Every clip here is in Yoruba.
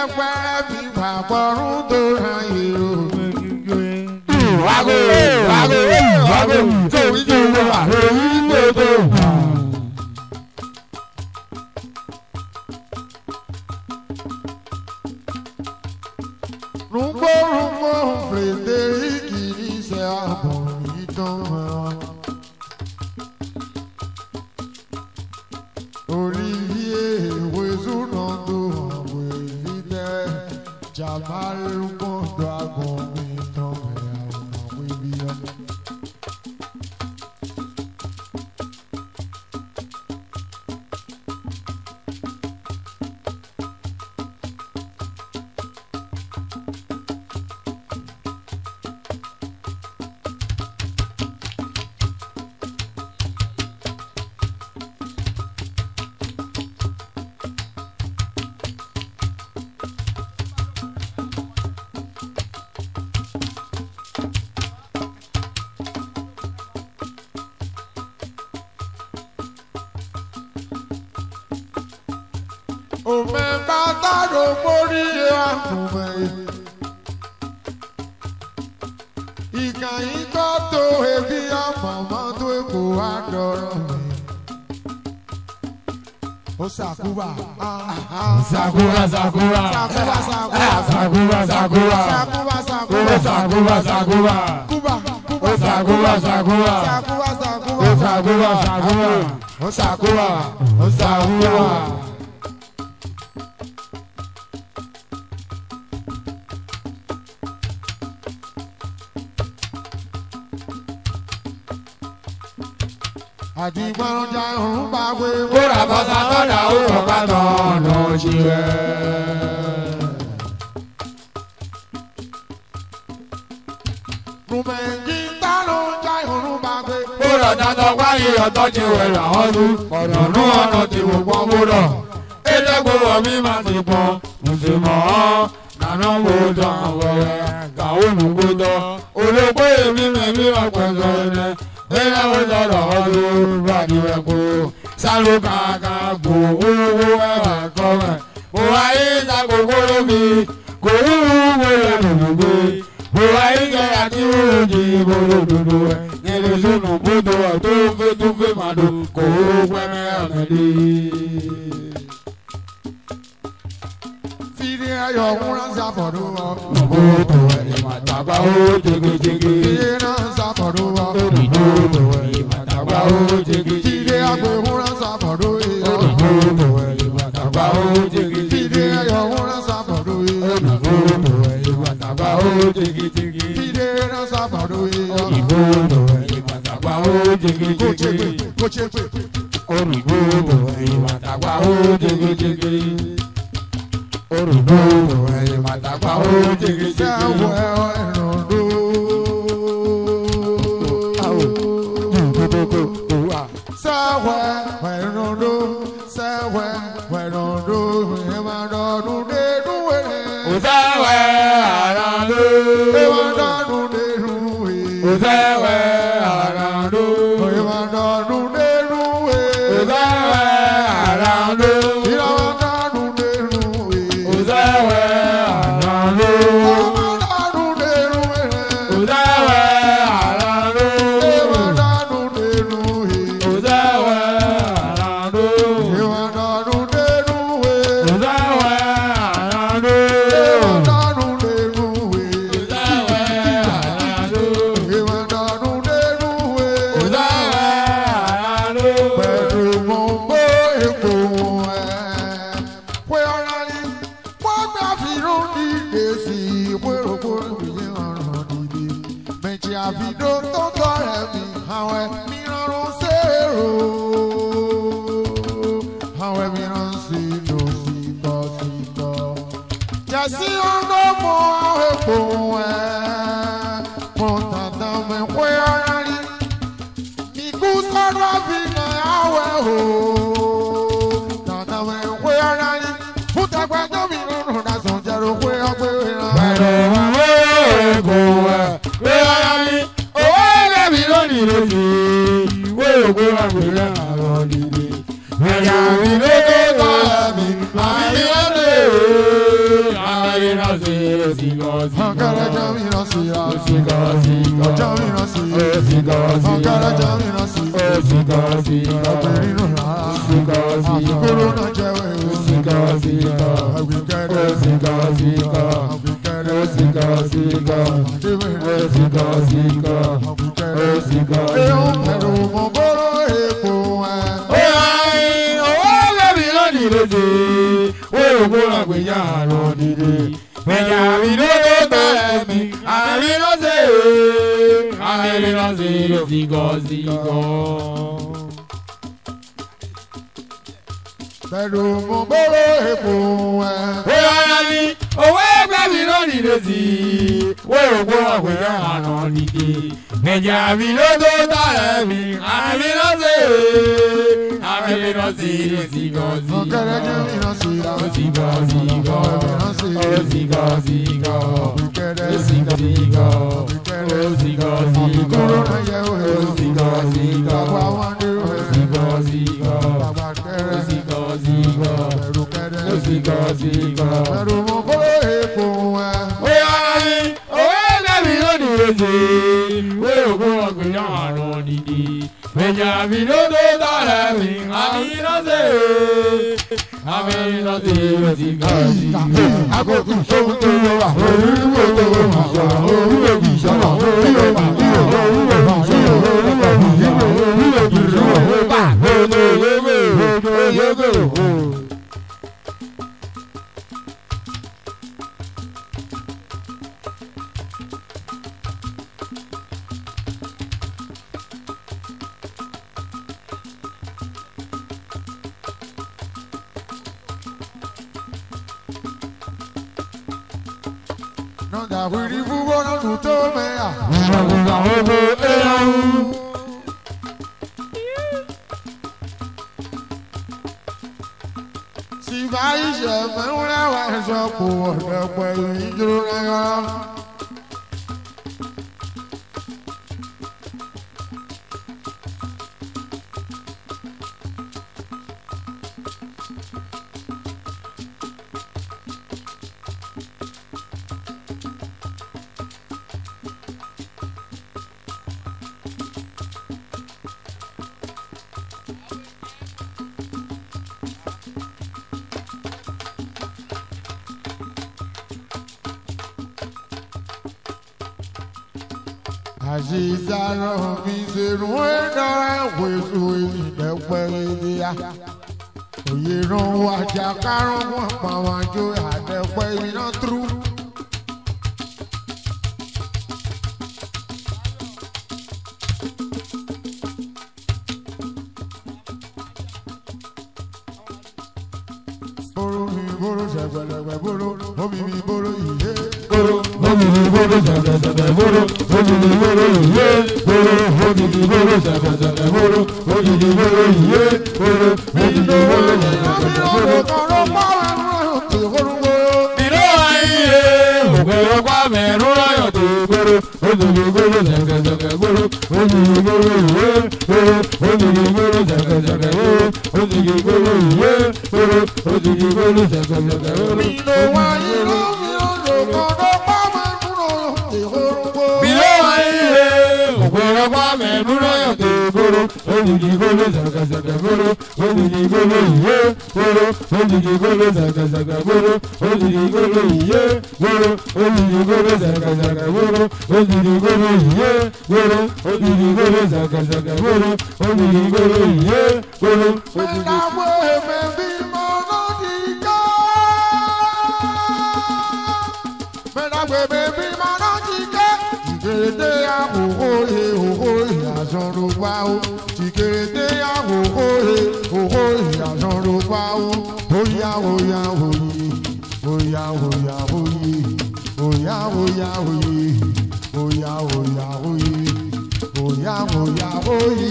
agbára mi wà bọ́rún tó ra èrò. Wágò tó ìjọ wà lórí gbogbo. Rumbo Frederic ní sẹ́ àbọ̀ ìtàn wọn. Olivier Wezunando Wevide Jamal Mondo Agomito Webia. Ome bataro mori akume. Ìkànnì tó tó ebi àmọ̀mọ́ tó èkó àdọ̀rọ̀ mi. Ó sàkúbà. Sakura. Sàkúbà. Àdìgbọ́njà òun bá wé. Kóra bọ́sà tọ́jà ó kọ̀ọ̀ká tán lọ sí rẹ̀. Rùmẹ̀jì tánú já òun bá wé. Kóra dájọ́ wáyé ọ̀tọ́ ti wẹ̀ làwọn lu. Ọ̀dọ̀nú ọ̀nà tí mo pọ́n gbọ́dọ̀. Ẹlẹ́gbọ̀rọ̀ mi máa ti pọ́n. Mùsùlùmọ́ nànà wo tán wẹ̀rẹ̀. Gàwó nù gbọ́dọ̀. Olùkọ́ èmi mẹ́mí ọ̀pẹ̀ sọ̀rọ̀. Bẹ́ẹ̀ wọ́n sọ̀rọ̀ ọdún rádìrẹ́ kó. Sálò kàkà gbò owó ẹ̀wà kọ́mẹ̀. Mo wáyé ìsàkókò lómi. Kò wúwo wẹ̀rẹ̀ lòdòdó. Mo wáyé kẹ́ àti wúròjì ìbòlòdòdó ẹ̀. Nílé sónù gbódò ọ̀tún fẹ́ màdò. Kò wúwo pẹ́mẹ́ ọ̀mẹ́dé. Fìdí ayọ̀ múra sáfọ̀dún wọn. Gbódò ẹ̀ màtàbá ó jégéjégé. Fìdí náà sáfọ̀dún wọn. Gbódò ẹ̀ màtàbá ó jégéjégé. Fìdí àgbẹ̀ múra sáfọ̀dún yìí. Gbódò ẹ̀ màtàbá ó jégéjégé. Fìdí ayọ̀ múra sáfọ̀dún yìí. Gbódò ẹ̀ màtàbá ó jégéjégé. Fìdí náà sáfọ̀dún yìí. Gbódò ẹ̀ màtàbá ó jégéjégé. Kóchégbè. Gbódò ẹ̀ màtàbá ó jégéjégé. Gbódò ẹ̀ màtàbá ó jégéjégé. Sẹ́wọ̀ ẹ̀rọ̀dó. Sẹ́wọ̀ ẹ̀rọ̀dó. Sẹ́wọ̀ ẹ̀rọ̀dó. Ìmọ̀dọ̀dún dénú wẹ̀rẹ̀. Òsèwẹ̀ àràndó. Ìmọ̀dọ̀dún dénú wẹ̀rẹ̀. Òsèwẹ̀ àràndó. Ìmọ̀dọ̀dún dénú wẹ̀rẹ̀. Òsèwẹ̀ àràndó. Ìmọ̀dọ̀dún dénú wẹ̀rẹ̀. Òsèwẹ̀ àràndó. Ìmọ̀dọ̀dún dénú wẹ̀rẹ̀. Òsèwẹ̀ àràndó. Ìmọ̀dọ̀dún dénú wẹ̀rẹ̀. Òsèwẹ̀ àràndó. Ìmọ̀dọ̀dún dénú wẹ̀rẹ̀. Òsèwẹ̀ àràndó. Ìmọ̀dọ̀dún dénú wẹ̀rẹ̀. Òsèwẹ̀ àràndó. Ìmọ̀dọ̀dún dénú wẹ̀rẹ̀. Òsèwẹ̀ àràndó. Pẹ̀lú mọ̀ bó epo ẹ̀. Pé ọ̀rá ni wọ́n gbà fi rún ní èsì ìwéròkó ìwé ọ̀ràn dìde. Méjì àfidó tó tọrẹ mi, àwọn ẹ̀mí rọrùn sèrò. Àwọn ẹ̀mí rán sí lò síkọ́. Jẹ̀sí ọ̀dọ́ mọ epo ẹ̀. Mo tàtà mi pé ọ̀rá ni. Ikú sọ́dọ̀ fi nà áwẹ̀ o. Tàtà mi pé ọ̀rá ni. Fún tẹgbẹ́jọ́ mi nínú dasùn jẹ́rò pé ọgbẹ́ ìran. Pẹ̀lú ìwé èkó ẹ̀ pé ara mi, owó ẹgbẹ́ mi lónìí lónìí, ìwé ògbó àgbèrè àrọ̀ dìde. Ẹ̀yà mi lókè tọ́ ẹ̀mí, àmì lóde Ankara jamina siya. Osika, osika. Jamina siya. Osika, osika. Ankara jamina siya. Osika, osika. Abirinu la. Osika, osika. Afikoro na jewe. Osika, osika. Awikere. Osika, osika. Awikere. Osika, osika. Osika, osika. Awikere. Osika, Eyo osika. pẹ̀lú mo bọ́rọ̀ èpo ẹ̀. Owó lẹ́bi lónìí lóde, wọ́n ò gbọ́dọ̀ gbéyà lọ dìde. Gbẹ̀yà mi ló tó tẹ̀lé mi, àmì ló ṣe é, àmì ló ṣe é ló fi gọ́ sí gọ́. Pẹ̀lú mo bọ́rọ̀ èpo ẹ̀. Bóyá ní owó ẹgbẹ́ mi lónìí lóde, wọ́n ò gbọ́dọ̀ gbéyà lọ dìde. Gbẹ̀yà mi ló tó tẹ̀lé mi, àmì ló ṣe é, àmì ló ṣe é ló fi gọ́ sí gọ́. Ankara jamina siya. Osika, osika. Osika, osika. Awikere. Osika, osika. Awikere. Osika, Afikoro osika. na jewe. Osika, osika. Bàbá wa ní ìwé. Osika, osika. Bàbá kẹrẹ. Osika, osika. Pẹ̀lú kẹrẹ. Osika, osika. Pẹ̀lú mo bọ́rọ̀ èpo ẹ̀. Bóyá ní owó ẹlẹ́bi lónìí lóde, wé òkú ọ̀gbìn yàrá lọ dìde. Gbẹ̀yà mi ló tó tọ̀lẹ̀ mi, àmì ló ṣe é, àmì ló ṣe é ló ti gbọ́ sí i. Agogo sóhun tó lọ wà. Orúkọ tó wà wà. Orúkọ kì í sọ̀rọ̀. Orúkọ bà bí o. Orúkọ kì í sọ̀rọ̀. Orúkọ kì í sọ̀rọ̀. Orúkọ kì í sọ̀rọ̀. Nọ́ọ̀dà wíri fúnbọ́ náà tún tó mẹ́yà. Sìbá ìṣẹ̀ mẹ́wúrẹ́ wà ẹ̀ṣọ́ kò wọ̀dẹ̀ pẹ̀lú ìdúró náírà. Àṣìṣàrò mi ṣèrú ẹ̀dá wẹ̀sù ìdẹ́pẹ́ ìdíyà. Òye ràn wá jàkárọ̀ wọn pa wọn jó àdẹ́pẹ́ iná túrú. Bóró mi bóró ṣẹ̀gbẹ̀lẹ̀gbẹ̀ bóró, omi mi bóró ìyé. Boro, omi ni boro ṣẹ̀kẹ̀ṣẹ̀kẹ̀ boro, omi ni boro ìyé, boro, omi ni boro ṣẹ̀kẹ̀ṣẹ̀kẹ̀ boro, omi ni boro ìyé, boro, omi ni boro ṣẹ̀kẹ̀ṣẹ̀kẹ̀ boro. Ìlú ayé, òkè ọgbà mẹ́rù lọ́yọ̀ tó gbòòrò, omi ni boro ṣẹ̀kẹ̀ṣẹ̀kẹ̀ boro, omi ni boro ìyé, boro, omi ni boro ṣẹ̀kẹ̀ṣẹ̀kẹ̀ boro, omi ni boro ìyé, boro, omi ni boro ṣẹ̀kẹ̀ṣẹ̀kẹ̀ boro. Bilo ayé, ògbèrè pa mẹ́nu lọ́yọ̀ tó gbòòrò, olùdí gbòòrò ṣẹ̀kẹ̀ṣẹ̀kẹ̀ gbòòrò, olùdí gbòòrò ìyé gbòòrò, olùdí gbòòrò ṣẹ̀kẹ̀ṣẹ̀kẹ̀ gbòòrò, olùdí gbòòrò ìyé gbòòrò, olùdí gbòòrò ṣẹ̀kẹ̀ṣẹ̀kẹ̀ gbòòrò, olùdí gbòòrò ìyé gbòòrò, olùdí gbòòrò ṣẹ̀kẹ̀ṣẹ̀kẹ̀ gbòòrò, olùdí gbòòrò ìyé gbòòrò, olùdí. Tìkèrèdé àwòrò ìyàsọ̀rọ̀ pa ó. Tìkèrèdé àwòrò ìyàsọ̀rọ̀ pa ó. Óyá óyá òye, óyá óyá òye, óyá óyá òye, óyá óyá òye, óyá óyá òye.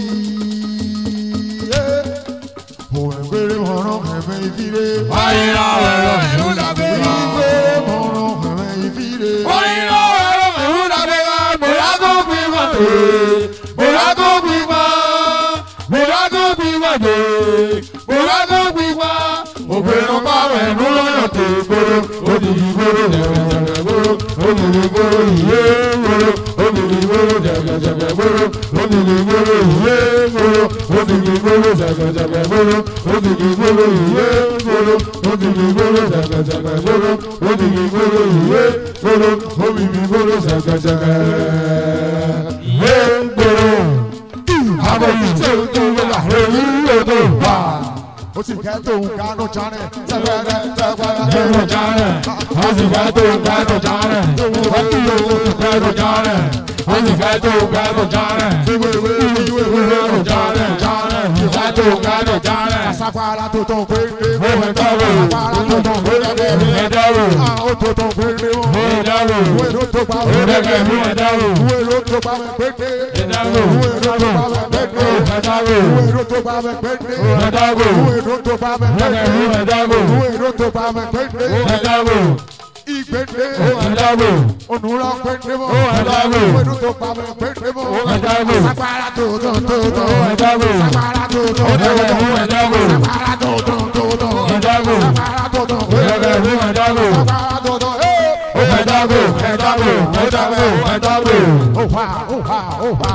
Òwe gbére mọ̀ràn ẹ̀mẹ́ ìfire. Wáyé náà wẹ̀rọ ìlú dàbí wá. Gbére mọ̀ràn ẹ̀mẹ́ ìfire. Wáyé náà wẹ̀rọ ìlú dàbí wá. Bóyá tó pín wá dé. Bóyá tó pín wá. Bóyá tó pín wá dé. Bóyá tó pín wá. Òpinnu bá ẹ̀rú lọ́yọ̀ tó gbòòrò. Odidi gbòòrò lẹ̀rẹ̀lẹ̀rẹ̀ gbòòrò. sẹ̀kẹ̀sẹ̀kẹ̀ gbóró obìnrin gbóró ìwé gbóró obìnrin gbóró sẹ̀kẹ̀sẹ̀kẹ̀ ìwé gbóró àbòyí tí o tó wà lórí odò wà. ó sì kẹ́ tó ń kánú jánẹ̀ tẹ́gbẹ́rẹ́ tẹ́gbẹ́rẹ́ Kẹ́rù jánẹ̀ ó sì fẹ́ tó kẹ́rù jánẹ̀ ó sì tó kẹ́rù jánẹ̀ ó sì fẹ́ tó kẹ́rù jánẹ̀ kẹ́rù jánẹ̀ ìfẹ́ tó kẹ́rù jánẹ̀. Asapara tó tó pé pé Ó fẹ́ tọ́wọ́ asapara tó tó pé pé ẹ̀dọ́rò ó tó tó pé pé ẹ̀dọ́rò ìwé ló tó pa ẹ̀dẹ́gbẹ̀ mú ẹ̀dọ́rò ìwé ló tó pa pé pé ẹ̀dọ́rò ìwé ló tó pa pé pé ẹ̀dọ́rò ìwé ló tó pa pé pé ẹ̀dọ́rò ìwé ló tó pa pé pé ẹ̀dẹ́gbẹ̀ mú ẹ̀dọ́rò ìwé ló tó pa pé pé ẹ̀dọ́rò ìgbéde ẹ̀dọ́rò onúra pété mọ́ ẹ̀dọ́rò ìwé ló tó pa pé mọ́ ẹ̀dọ́rò asapara tó tó tó tó ẹ̀dọ́rò asapara tó tó tó ẹ̀dẹ́gbẹ̀ mú ẹ̀dọ́rò asapara tó tó tó tó ẹ̀dọ́rò asapara tó tó ẹ̀dẹ́gbẹ̀ mú ẹ̀dọ́rò asapara tó tó ẹ̀dọ́rò ẹ̀dọ́rò ẹ̀dọ́rò ẹ̀dọ́rò. oha oha oha.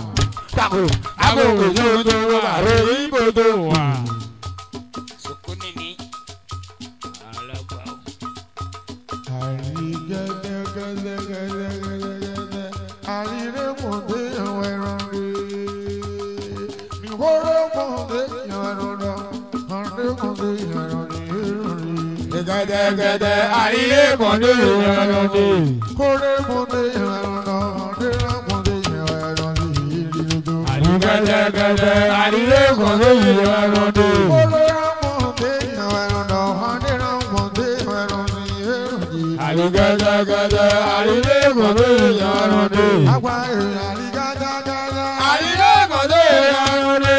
Agogo yóò tó wà lórí ibodò wà. Sokoni ni alagba o. Àrí gẹ́gẹ́gẹ́gẹ́gẹ́gẹ́gẹ́ àríre mọ̀dé ìwọ̀n ẹran rẹ̀. Nìkóró mọ̀dé ìwọ̀n ẹran rẹ̀. Àrí mọ̀dé ìwọ̀n ẹran rẹ̀. Gẹ́gẹ́gẹ́dẹ́ àrílé kọ̀dé ìrànà dé. Kórè mọ̀dé ìwọ̀n ẹran rẹ̀. Àrí mọ̀dé ìwọ̀n ẹran rẹ̀. Gẹ́gẹ́gẹ́dẹ́ àrílé kọ̀dé ìrànà dé. Kórè mọ̀dé ìwọ̀n ẹran rẹ̀. Àrí mọ̀dé ìwọ̀n ẹran rẹ̀. Gẹ́gẹ́gẹ́dẹ́ àrílé kọ̀dé ìrànà dé. Àgbà èrè àrí gágágágá. Àrílé kọ̀dé ìrànà dé.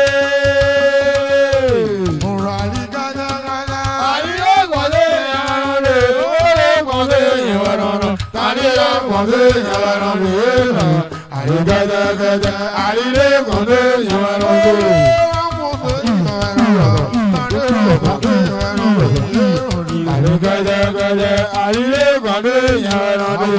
Ọ̀rọ̀ àrí gágágágá. Àrílé kọ̀dé ìrànà dé. Àrílé kọ̀dé ìrànà dé. Àrílé kọ̀dé ìrànà dé. Gẹ́gẹ́gẹ́dẹ́ àrílé kọ̀dé ìrànà dé. Gẹ́gẹ́gẹ́dẹ́ àrílé kọ̀dé ìrànà dé.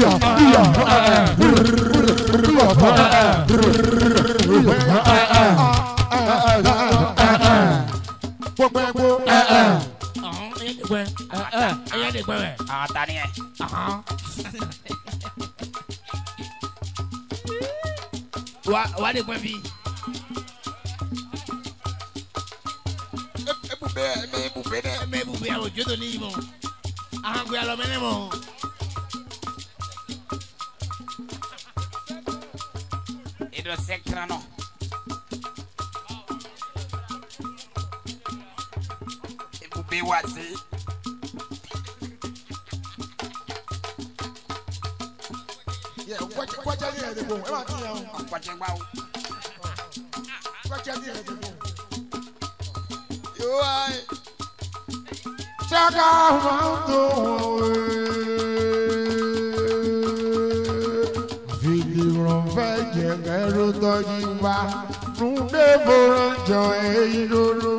Why they going to be? Maybe I will get the name. I'm going to minimum. It was second. It will be what see. Yeah, what are you doing? Watching about. What are you doing? You are. Check out Video fẹ́ jẹ́ kẹ́rù tọ́jú wa Núdé fòrànjọ èyí lóró.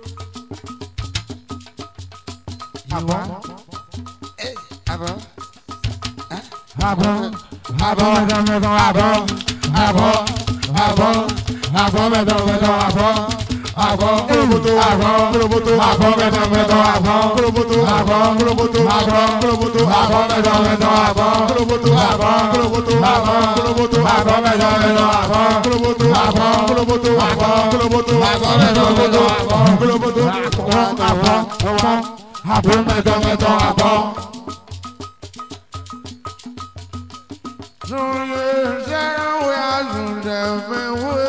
Àbọ̀ àbọ̀ àbọ̀ àbọ̀ mẹ́tọ̀ àbọ̀ àbọ̀ àbọ̀ àbọ̀ mẹ́tọ̀ àbọ̀. Abo, kuroboto, abo, kuroboto, abo, meto, abo, kuroboto, abo, kuroboto, abo, kuroboto, abo, meto, abo, kuroboto, abo, kuroboto, abo, kuroboto, abo, meto, abo, kuroboto, abo, kuroboto, abo, kuroboto, abo, meto, abo, kuroboto, abo, meto, abo. Zunye, zera we azunde mewe.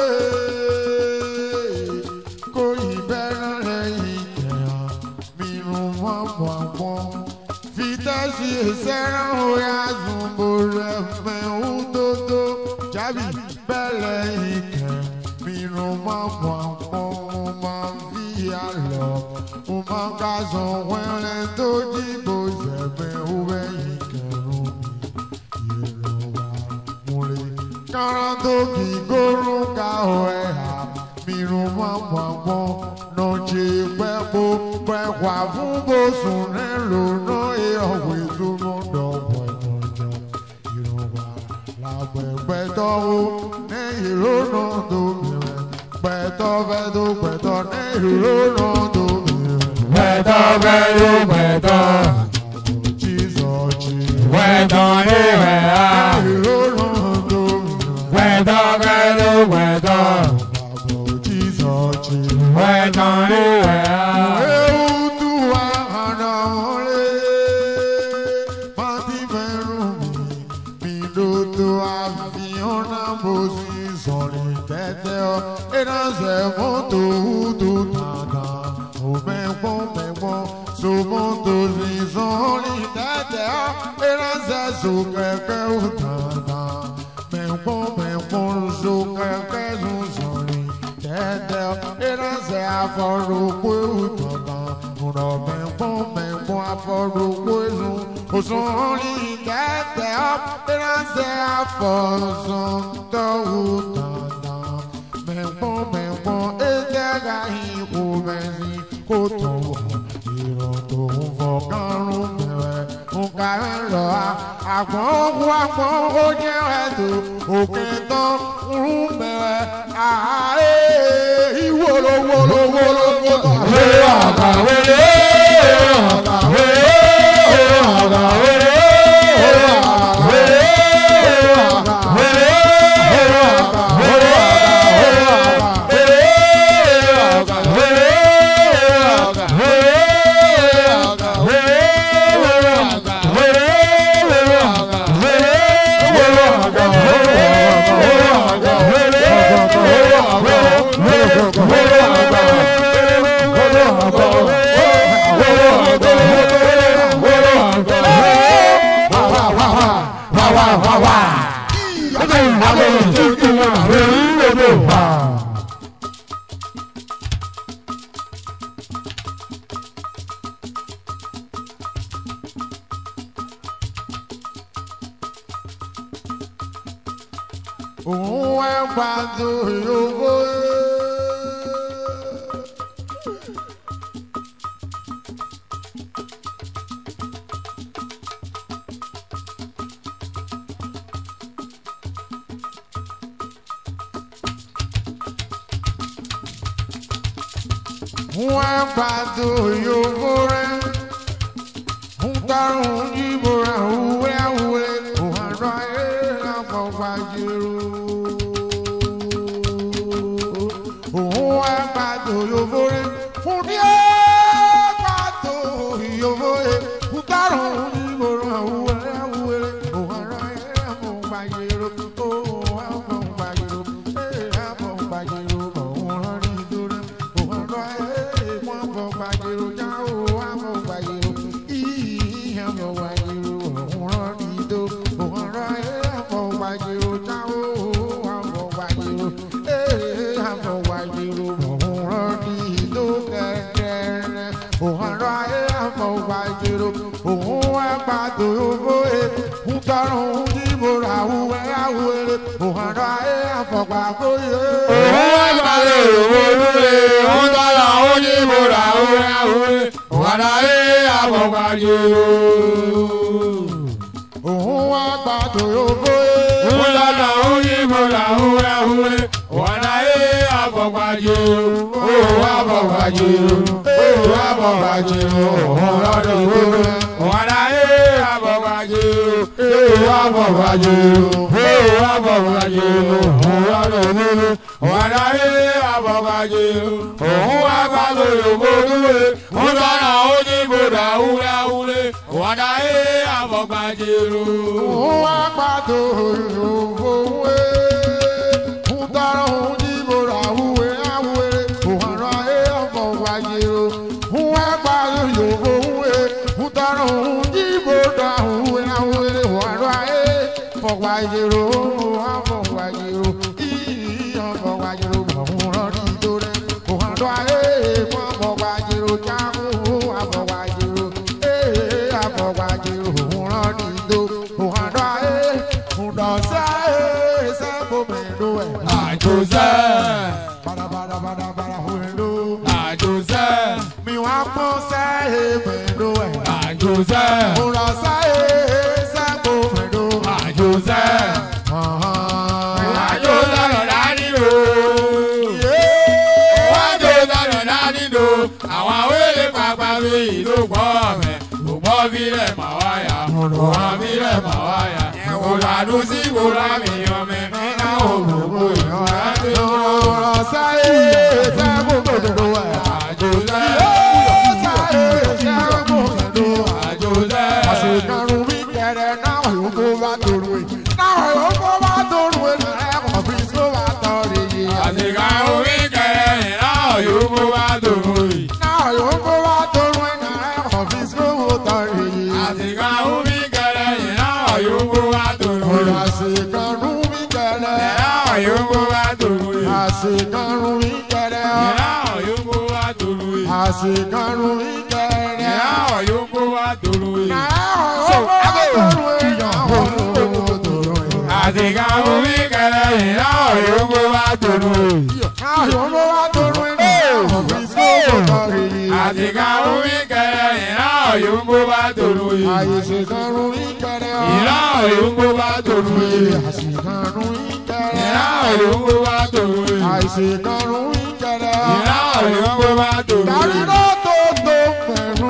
Sẹ́ràn òyà zùmbòrè mẹ́wúndòdó jábì bẹ́lẹ̀ ìkẹ́ mìíràn máa bọ̀ àpọ̀ mo máa fi àlọ́ mo máa ká sàn wẹ́rẹ́ tó dìbò ṣẹ̀fẹ̀ òwe ìkẹrùn mi ìrọ̀wá múlẹ̀. Kárán tó kì í gòrùn ká ọ̀ẹ́ hà mìíràn máa bọ̀ àpọ̀ náà ṣe pẹ́pọ̀ pẹ́pà fún bóṣùn rẹ̀ lónà ìyọ̀wé ìṣúná dọ̀wọ̀ ìmọ̀jọ ìrọ̀wá làpẹ̀pẹ̀tọ̀ o ní ìrọ̀nà tó mìíràn pẹ̀tọ̀ fẹ́ tó pẹ̀tọ̀ ní ìrọ̀nà tó mìíràn pẹ̀tọ̀ fẹ́ tó pẹ̀tọ̀ jísọ̀jì pẹ̀tọ̀ ní ìwẹ̀ á ìrọ̀nà tó mìíràn pẹ̀tọ̀ fẹ́ tó pẹ̀tọ̀ jísọ̀jì pẹ̀tọ̀ ní ìwẹ̀ á. Monto do nada, o meu bom, so monto zizoli tete, era zezo que o nada, meu bom, so que zuzoli tete, era ze aforo puta, uno meu bom aforo puzo, o soli tete, era ze aforo santo nada, meu bom, ẹ̀jẹ̀gà ìkó bẹ́sí kó tó wọ̀ ìrọ̀ tó ń fọkànrún bẹ̀rẹ̀ ń kárẹ̀ lọ àgbọ̀n ó jẹ́ ẹ̀tọ́ òkè tán ń bẹ̀rẹ̀ ààrẹ ìwòlówólówólówó tàwé àkàwé àkàwé àkàwé. Wọ́n pàtó yòówó rẹ̀. Ń tarun yíbora wúwéwúwé. Òun àrọ̀ ẹ̀ àfọ̀gbàjèrò. Òun wá pàtó yòówó rẹ̀. Ń ní ẹ̀ pàtó yòówó rẹ̀. Ń tarun yíbora wúwéwúwé. Òun àrọ̀ ẹ̀ àfọ̀gbàjèrò. Òun àfọ̀gbàjèrò. Àfọ̀gbàjèrò. Òun rán ní ìdúró. Òun àrọ̀ ẹ̀ wọ́n fọ̀gbàjèrò. Jáwó àfọ̀gbàjèrò. Àfọ̀gbàjèrò. Òun rán ní ìdúró. Òun àrọ̀ ẹ̀ àfọ̀gbàjèrò. Jáwó àfọ̀gbàjèrò. Àfọ̀gbàjèrò. Òun rán ní ìdúró kẹ̀kẹ́. Òun àrọ̀ ẹ̀ àfọ̀gbàjèrò. Òun wá pàtó yòówó ẹ̀. Ń tọrùn yíbora wúwéwúwé. Òun àrọ̀ ẹ̀ àfọ̀gbàjèrò. Òun wá pàtó yòówó lóore. Òun tọ́lá ó ní ìbòrà wúwéwúwé. Òun àrọ̀ ẹ̀ àfọ̀gbàjèrò. Òun wá pàtó yòówó ẹ̀. Òun tọ́lá ó ní ìbòrà wúwéwúwé. Òun àrọ̀ ẹ̀ àfọ̀gbàjèrò. Òun àfọ̀gbàjèrò. Òun àfọ̀gbàjèrò. Òun lọ́dọ̀ ìwúrẹ́. Òun àrọ̀ ẹ̀ àfọ̀gbàjèrò. Òun àfọ̀gbàjèrò. Òun àfọ̀gbàjèrò. Òun lọ́dọ̀ ìwúrẹ́. Òun àrọ̀ ẹ̀ àfọ̀gbàjèrò. Òun wá pàtó yòówó lóore. Òun tọ́lá ó ní ìbòrà wúwéwúwé. Òun àrọ̀ ẹ̀ àfọ̀gbàjèrò. Òun wá pàtó yòówó ẹ̀. Ń tọrùn yíbora wúwéwúwé. Òun àrọ̀ ẹ̀ àfọ̀gbàjèrò. Òun wá pàtó yòówó ẹ̀. Ń tọrùn yíbora wúwéwúwé. Òun àrọ̀ ẹ̀ àfọ̀gbàjèrò. Àfọ̀gbàjèrò. Àfọ̀gbàjèrò. Òun rán ní ìdúró. Òun àrọ̀ ẹ̀ àfọ̀gbàjèrò. Jáwó àfọ̀gbàjèrò. Àfọ̀gbàjèrò. Òun rán ní ìdúró. Òun àrọ̀ ẹ̀ ńdọ̀sẹ̀ sẹ́kọ̀mẹ́lú ẹ̀. Àjòsẹ́. Bàdàbàdàbàdàbàdà òyìnbó. Àjòsẹ́. Mi wá pọ́n sẹ́kọ̀mẹ́lú ẹ̀. Àjòsẹ́. Ńdọ̀sẹ̀ sẹ́kọ̀mẹ́lú. Àjòsẹ́. Àjò lọ́rọ̀ dání o. Àjò lọ́rọ̀ dání o. Àwọn awélé pàpà mi ìlú gbọ́ mẹ́. Kò gbọ́ bí rẹ̀ mà wáyà. Kò wá bí rẹ̀ mà wáyà. Kò làdú sí kò lámì ọmọ mi náà ò gbogbo ìran láti lọ. Ńdọ̀sẹ̀ sẹ́kọ̀mẹ́lú ẹ̀. Àjòsẹ́. Àjòsẹ́. Àṣekarun mi kẹrẹ náà yòókù bá tòrò ẹ̀. Náà yòókù bá tòrò ẹ̀ náà ẹ̀kọ́ fi sọ bá tọrọ èyí. Àsìkò orí kẹrẹ náà yóò kó wá dòwò yìí. Náà yòókù bá tòrò ẹ̀ náà ẹ̀kọ́ fi sọ bá tọrọ èyí. Àsìkò orí kẹrẹ náà yóò kó wá dòwò yìí. Àṣekarun mi kẹrẹ Náà yóò kó wá dòwò yìí. àṣekarun mi kẹrẹ Náà yóò kó wá dòwò yìí. àṣekarun mi kẹrẹ. Náà yóò kó wá dòwò yìí. Náà yòókù bá tòrò ẹ̀ náà ẹ̀kọ́ tòrò ẹ̀. Àsìkò orí kẹrẹ náà yóò kó wá dòwò yìí. Náà yòókù bá tòrò ẹ̀ náà ẹ̀kọ́ fi sọ bá tọrọ èyí. Àsìkò orí kẹrẹ náà yóò kó wá dòwò yìí. Àṣekarun mi kẹrẹ Náà yóò kó wá dòwò yìí. àṣekarun mi kẹrẹ. Náà yóò kó wá dòwò yìí. Àṣekarun mi kẹrẹ. Náà yóò kó wá dòwò yìí. Dàrúdó tó tó pẹ̀lú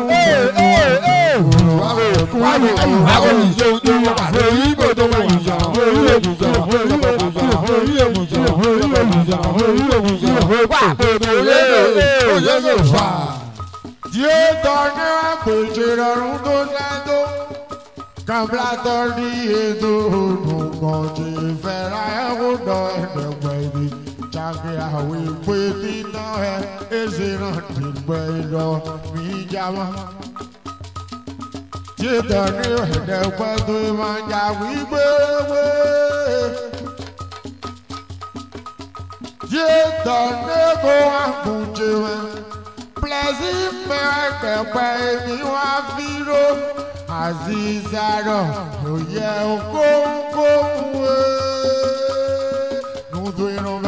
Dieu donne un péché dans le dos comme la tortille et tout, nous quand tu fais la route dans le baby. Chacun a oui petit dans et c'est notre baby mi jama. Dieu donne un péché manja oui bébé. Dieu donne un péché plaisir mais que baby wa viro. Azizaro, oye okoko we. Nous devons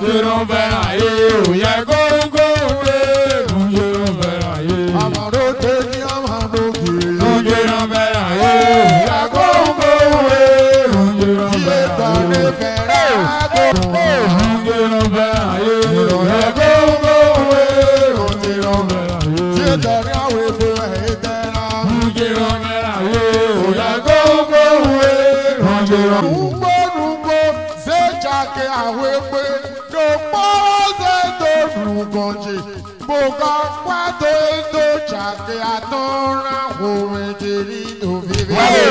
ló fẹ́ràn ayé òye góńgó wé lóúnjẹ ló fẹ́ràn ayé. àmàlò tèmi àmàlò kiri. lóúnjẹ ló fẹ́ràn ayé òye góńgó wé lóúnjẹ ló tí fẹ́ràn ètò ayé. ní fẹ́rẹ́ àgọ́. lóúnjẹ ló fẹ́ràn ayé òye góńgó wé lóúnjẹ ló fẹ́ràn ayé. tí ètò ní àwọn èdè ẹ̀ tẹ́ra. lóúnjẹ ló fẹ́ràn ayé òye góńgó wé lóúnjẹ ló. nùgbònùgbò ṣe jàkè àwọn èpè dòpọ̀ ṣe tó nùgànjì bòkà pàtó ètò jàkè àtọ́ra òwe jèrè òfìfì.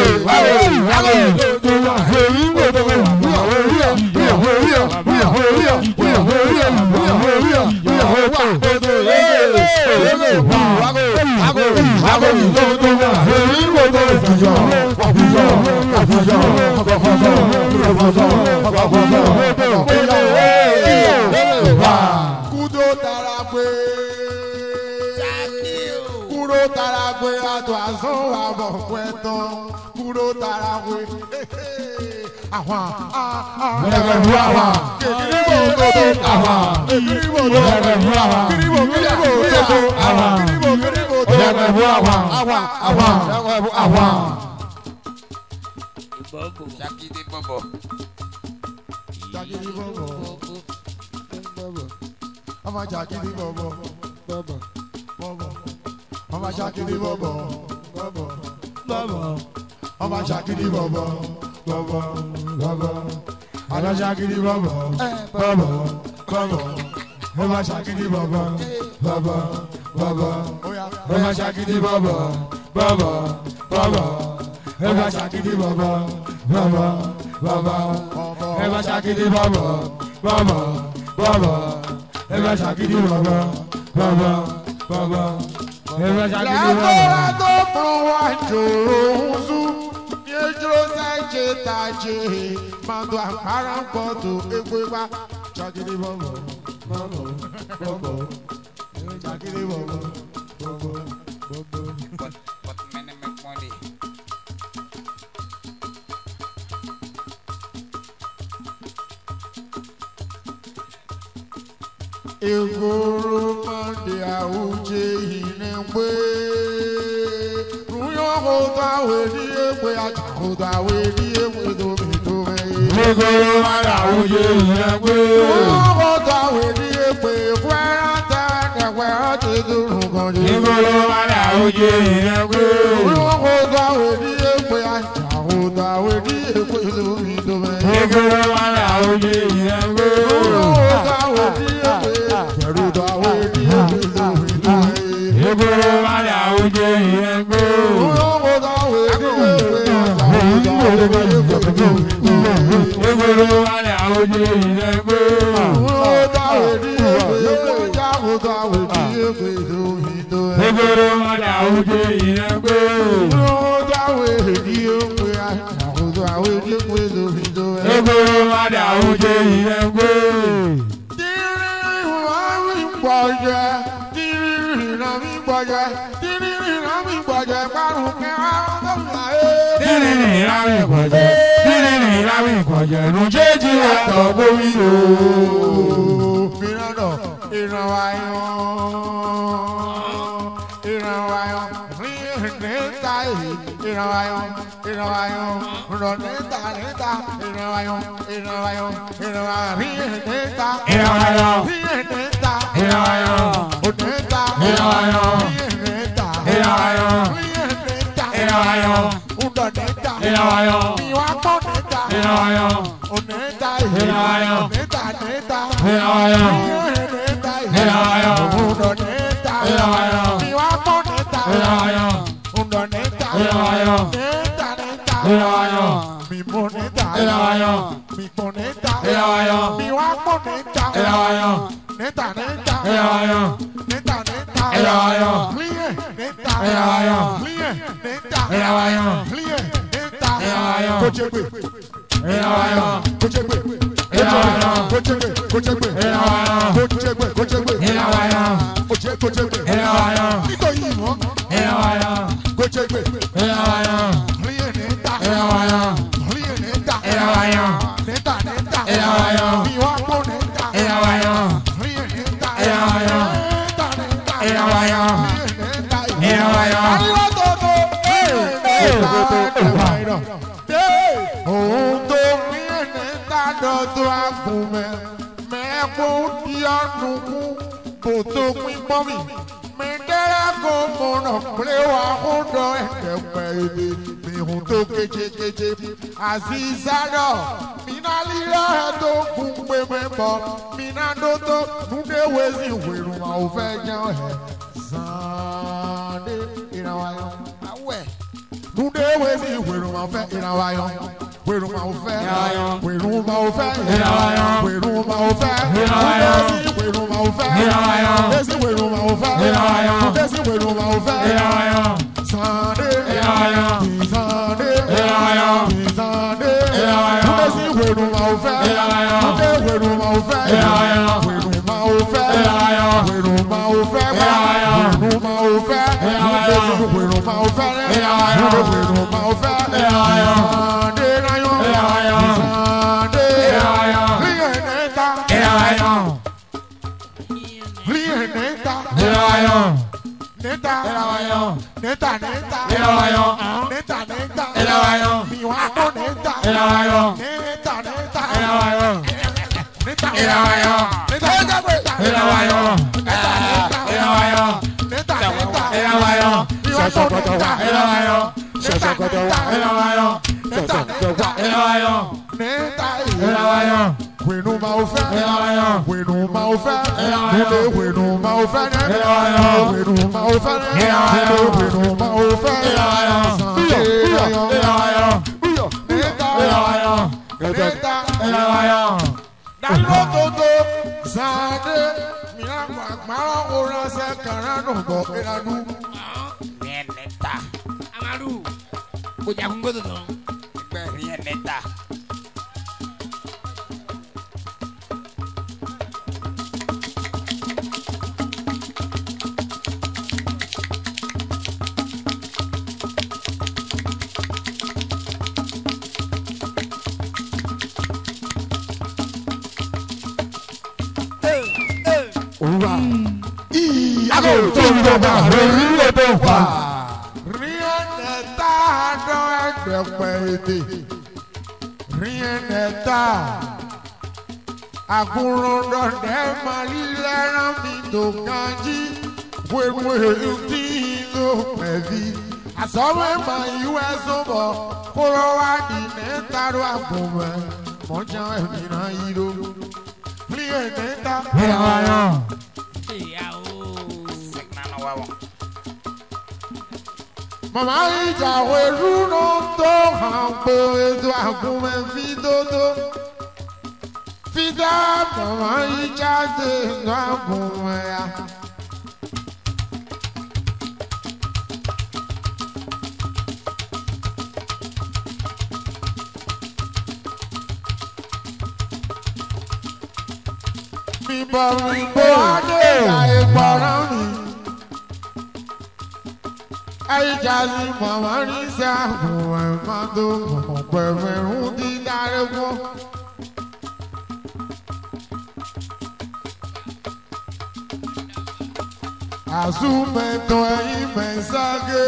Kudo taragbe, kúrò taragbe, àtọ̀ àsán wà bọ̀ pẹ́ tán. Kúrò taragbe, àwọn Ẹgbẹ̀rún àwọn. kìrìbò kòtò àwọn kìrìbò tó Ẹgbẹ̀rún àwọn. kìrìbò tó Àwọn. kìrìbò tó Ẹgbẹ̀rún àwọn. àwọn. Ṣakídé bọ̀bọ̀. Jagidi bọ̀bọ̀. Ọmọ jagidi bọ̀bọ̀. Ọmọ jagidi bọ̀bọ̀. Ọmọ jagidi bọ̀bọ̀. Ọmọ jagidi bọ̀bọ̀. Ọmọ jagidi bọ̀bọ̀. Oya. Ọmọ ṣakidi bọ̀bọ̀. Ọmọ ṣakidi bọ̀bọ̀. Ọmọ ṣakidi bọ̀bọ̀. Ọmọ ṣakidi bọ̀bọ̀. Ọmọ ṣakidi bọ̀bọ̀. Lato prowanjoro uzu Yejro seje taje Mando ampara mpoto ekweba Chagiri bobo Chagiri bobo But many make money. Egoro mande auje hinembe Ruyo hotawe ni ekwe aja hotawe ni ekwe domi dome Ogoro mara oye ìyẹ̀pẹ̀. Ruyo hotawe ni ekwe kwera ekwe ati duru kanji Ogoro mara oye ìyẹ̀pẹ̀. Ruyo hotawe ni ekwe aja hotawe ni ekwe domi dome Ogoro mara oye ìyẹ̀pẹ̀. Ruyo hotawe ni ekwe Keru dawe ni ekwe domi dome Ogoro mara oye ìyẹ̀pẹ̀. Ogoro mara oye ìyẹ̀pẹ̀. Ogoro mara oye ìyẹ̀pẹ̀. Ogoro mara oye ìyẹ̀pẹ̀. Dínrín ìráwìn ìpọ̀jẹ́. Dínrín ìráwìn ìpọ̀jẹ́. Nùjẹ́jì ẹ̀tọ́ gómìnà. ẹ̀wáyọ̀. Òun tó ní ẹ̀ní tàdọ̀ tó àgùnmẹ̀ mẹ́kún di ọdún kú kò tó pín pọ́nmi. Mẹ́tẹ́rẹ́ kò mọ̀nà pé wà kó dọ̀ ẹ̀kẹ́pẹ́ èdè mìíràn tó kéjékéjé. Àzízádọ̀ mina lílọ́ ẹ̀ tó kún pé mẹ́bọ̀ mina dótó núdéwé sí wèrò àwọn fẹ́ jẹun ẹ̀ Sunday ìrànwáyọ̀. Núdéwé sí wèrò àwọn fẹ́ ìrànwáyọ̀. Wèrò àwọn fẹ́ wèrò àwọn fẹ́ ìrànwáyọ̀. Wèrò àwọn fẹ́ ìrànwáyọ̀. Wèrò àwọn fẹ́ ìrànwáyọ̀. Désì wèrò àwọn fẹ́ ìrànwáyọ̀. Désì wèrò àwọn fẹ́ ìrànwáyọ̀. Sunday ìrànwáyọ̀. Sunday ìrànwáyọ̀. Sunday ìrànwáyọ̀. Désì wèrò àwọn fẹ́ ìrànwáyọ̀. Dé wèrò àwọn fẹ́ ìrànwáyọ̀. Wèrò àwọn fẹ́ ìrànwáyọ̀. Wèrò àwọn fẹ́ ìrànwáyọ̀. Wèrò àwọn fẹ́ ìrànwáyọ̀. Désì wèrò àwọn fẹ́ ìrànwáyọ̀. Wèrò àwọn fẹ́ ìrànwáyọ̀. Sunday ìrànwáyọ̀. Sunday ìrànwáyọ̀. Rieneta ìrànwáyọ̀. Rieneta ìrànwáyọ̀. Neta ìrànwáyọ̀. Neta neta ìrànwáyọ̀. Neta neta ìrànwáyọ̀. Miwako neta ìrànwáyọ̀. Neta neta ìrànwáyọ̀. Neta ìrànwáyọ̀. Neta neta ìrànwáyọ̀. Neta neta ìrànwáyọ̀. Neta neta ìrànwáyọ̀. Miwako neta ìrànwáyọ̀. Neta neta ìrànwáyọ̀. Neta neta ìrànwáyọ̀. Neta ìrànwáyọ̀. Wenu ma o fẹ́ ìrànwáyọ̀. Wenu ma o fẹ́ ìrànwáyọ̀. Wenu ma o fẹ́ ìrànwáyọ̀. Wenu ma o fẹ́ ìrànwáyọ̀. Wenu ma o fẹ́ ìrànwáyọ̀. Sunday ìrànwáyọ̀. Neta ìrànwáyọ̀. Neta ìrànwáyọ̀. Dalo toto Sunday mìíràn gbàgbọ́n oranṣẹ́ kàrán nùgbọ́ ìrànú. Rieneta. Amadu kò jà kún gbọdọ̀ tán. Ẹgbẹ́ Rieneta. Ago tó ń dọ̀gba lórí lọ́dọ̀ wá. Rieneta dán ẹgbẹ̀pẹ̀ èdè. Rieneta àkùrọ̀dọ̀dẹ̀ màlí lẹ́rán mi tó kánjí. Wéwé tí ló pẹ̀lú. Àsọ̀wé mà ìwé sọ̀bọ̀ kóró wá di nẹ́tàró àgùnmẹ̀. Mọ̀jà ẹ̀mí náà yí ló. Rieneta ìrànwáyọ̀. Signano huevo. Mama ìjà wẹ̀rú ló tó hàn pé ètò àgùnmẹ̀ fi dódó. Fidá mama ìjà dé ètò àgùnmẹ̀ ya. Bíbọ̀ bíbọ̀ adé ìyá ìgbọ̀ràn mi. Àyíjà sí màmá ní sáàbù ẹ̀ma tó mọ̀ pẹ̀lú dídáre fún. Àsùnmẹ̀tọ̀ ẹ̀yìn mẹ́sàgé.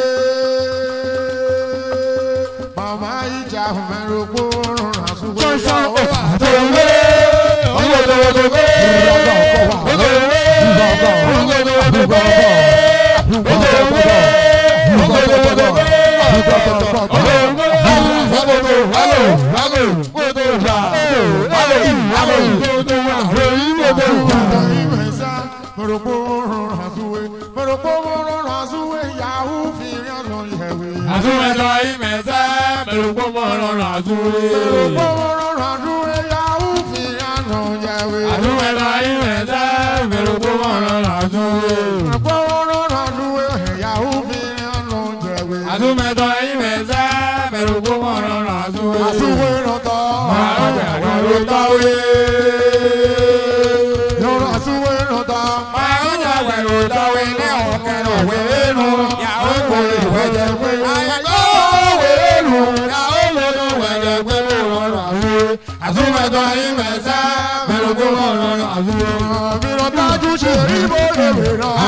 Màmá ìjà mẹ́rin gbóòórùn àsùnwó ìyàwó àtẹ̀wé.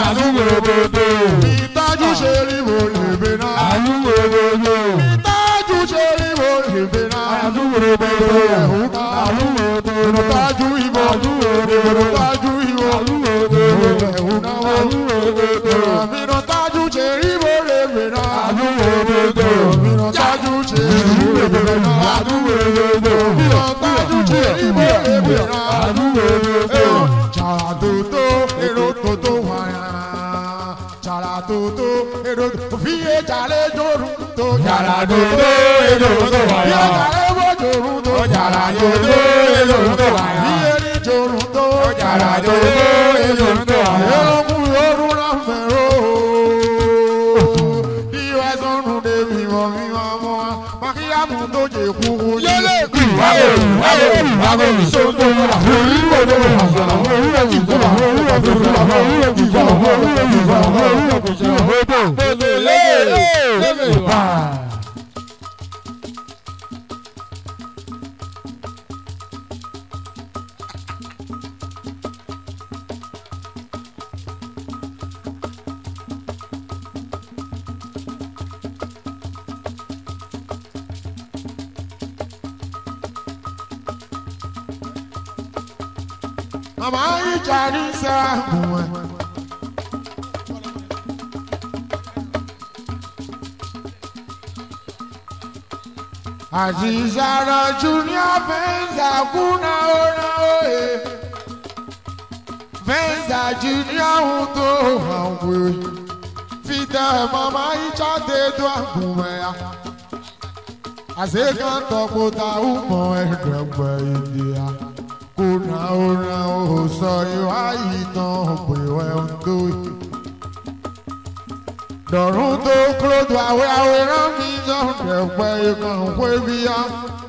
Ìtajú ṣe rí mo lè bè náà. bena ehuka enotaju ibo enotaju ibo ehuna minotaju cheribo bena minotaju cheribo bena minotaju cheribo bena chala toto erototo waya chala toto erototo fiye chale joruto chala toto erototo waya fiye chale joruto chala toto erototo waya fiye ni joruto chala toto erototo waya eroku yoruna mero diwa sonu de vivo mo makia mundo je kuku yele wago soto la horibo do Mama ijari samuwe Azizara Junior Venza kuna ona oe Venza Junior uto hawe Fita mama ichate dwa kumea Azekanto kota umo edegbe India Kuna ona o so yo aitan pe we ndo Dorun to klodo awe ran mi don de pe kan we biya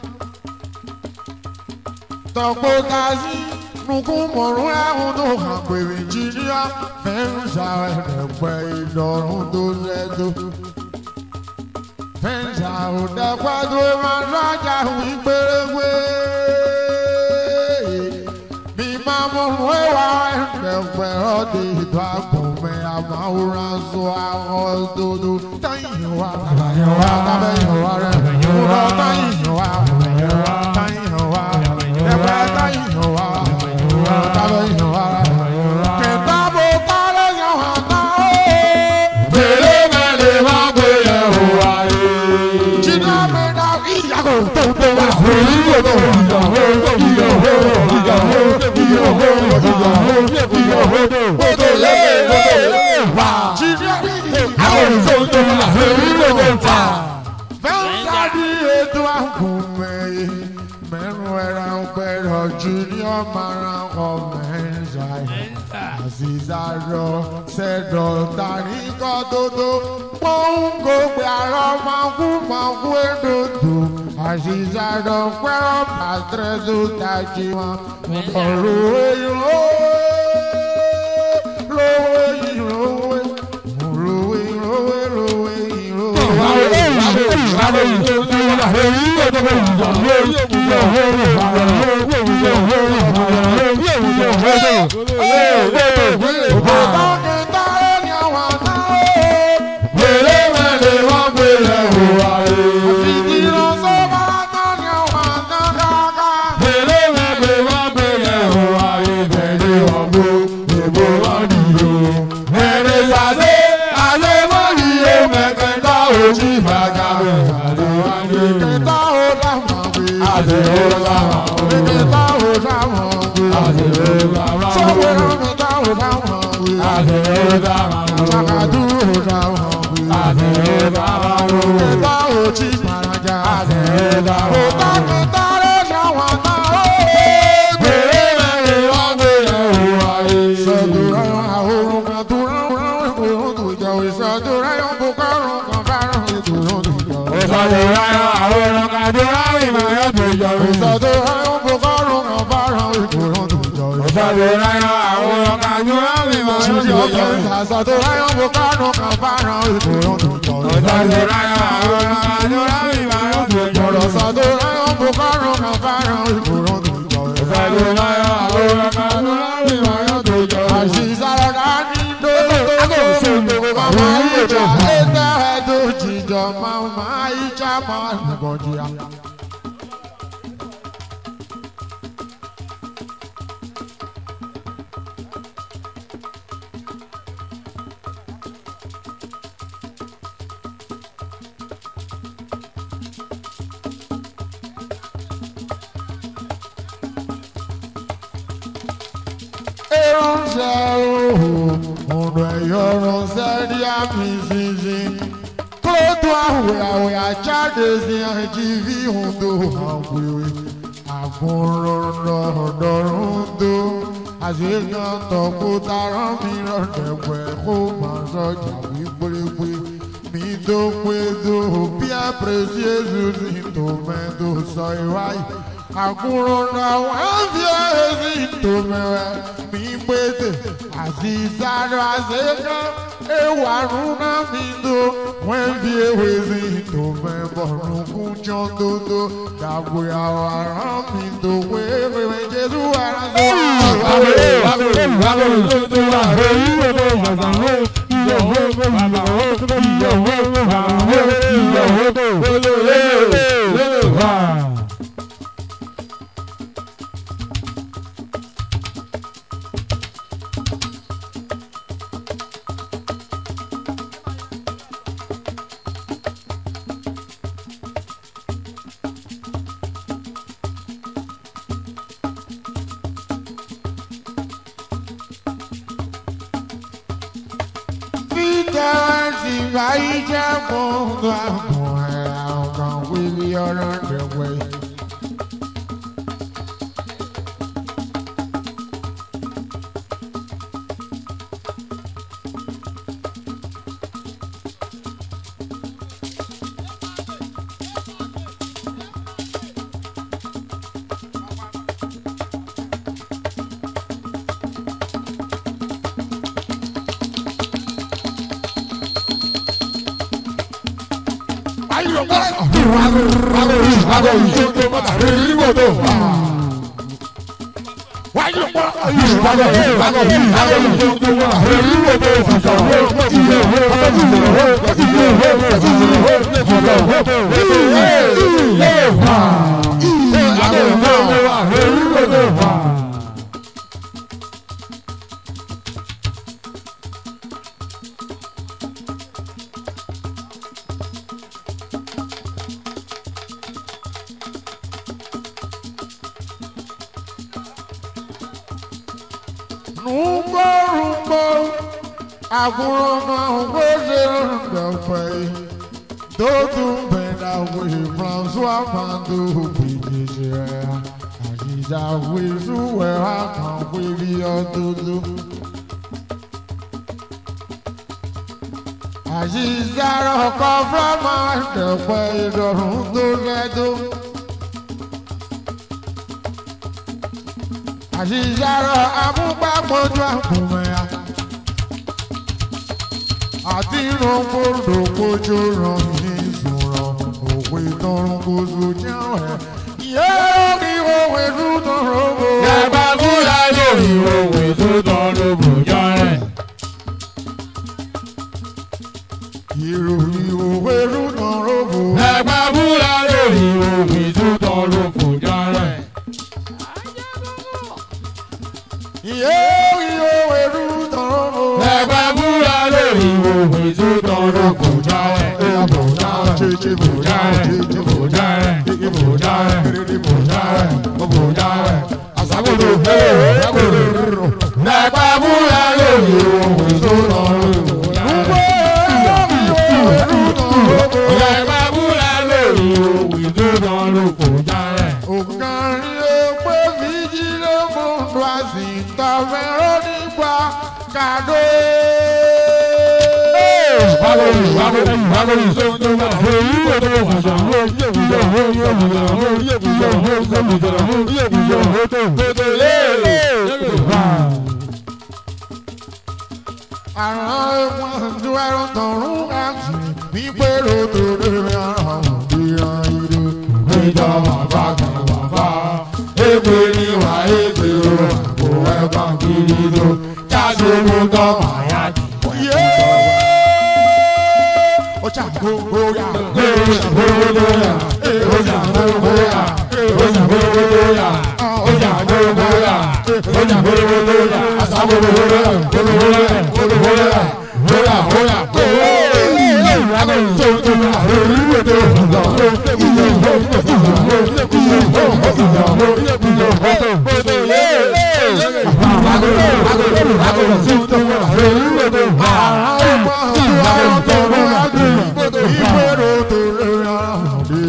Topo kazi nuku morun ahun do han pe Nigeria Venza de pe dorun do zedo Venza o da kwado ma raja wi perewe Mamo wewa ndekwe odi dwakume amaura so ahododo tayiwa tayiwa tayiwa tayiwa tayiwa tayiwa tayiwa ketabo kale yohana bele bele wa bele wa chinabe na iyago to wa horido Junior Mara of Menzai Azizaro Sedo Tariko Dodo Pongo Piaro Mangu Edodo Azizaro Quero Pastrezo Tachiwa ọ̀nà ẹ̀yọ̀rọ̀ sẹ́ni àmì ṣinṣin kóòtù àwẹ̀ àjáde sí àjíví òǹdó àwẹ̀ àgùnrọ̀rọ̀dọ̀rùndó àṣeyàn tọkọta rán mi rọ̀dẹ̀pẹ̀ kó máa sọjà wí pérépé mi tó pé tó bí àpèsè èzùsì tó mẹ́tò sọ ìwáyé. Àkúrọ̀nà wọ́n fi èsì tó mẹ́wẹ́ mi pété àti ìsáré àṣekọ́ ewa rúnà mi tó wọ́n fi ewé sí tó mẹ́bọ̀ nùkún jọ́ tó tó dàbò àwòrán mi tó wéwèé Jésù ara sọ. Vai já mundo amor, não will you run away?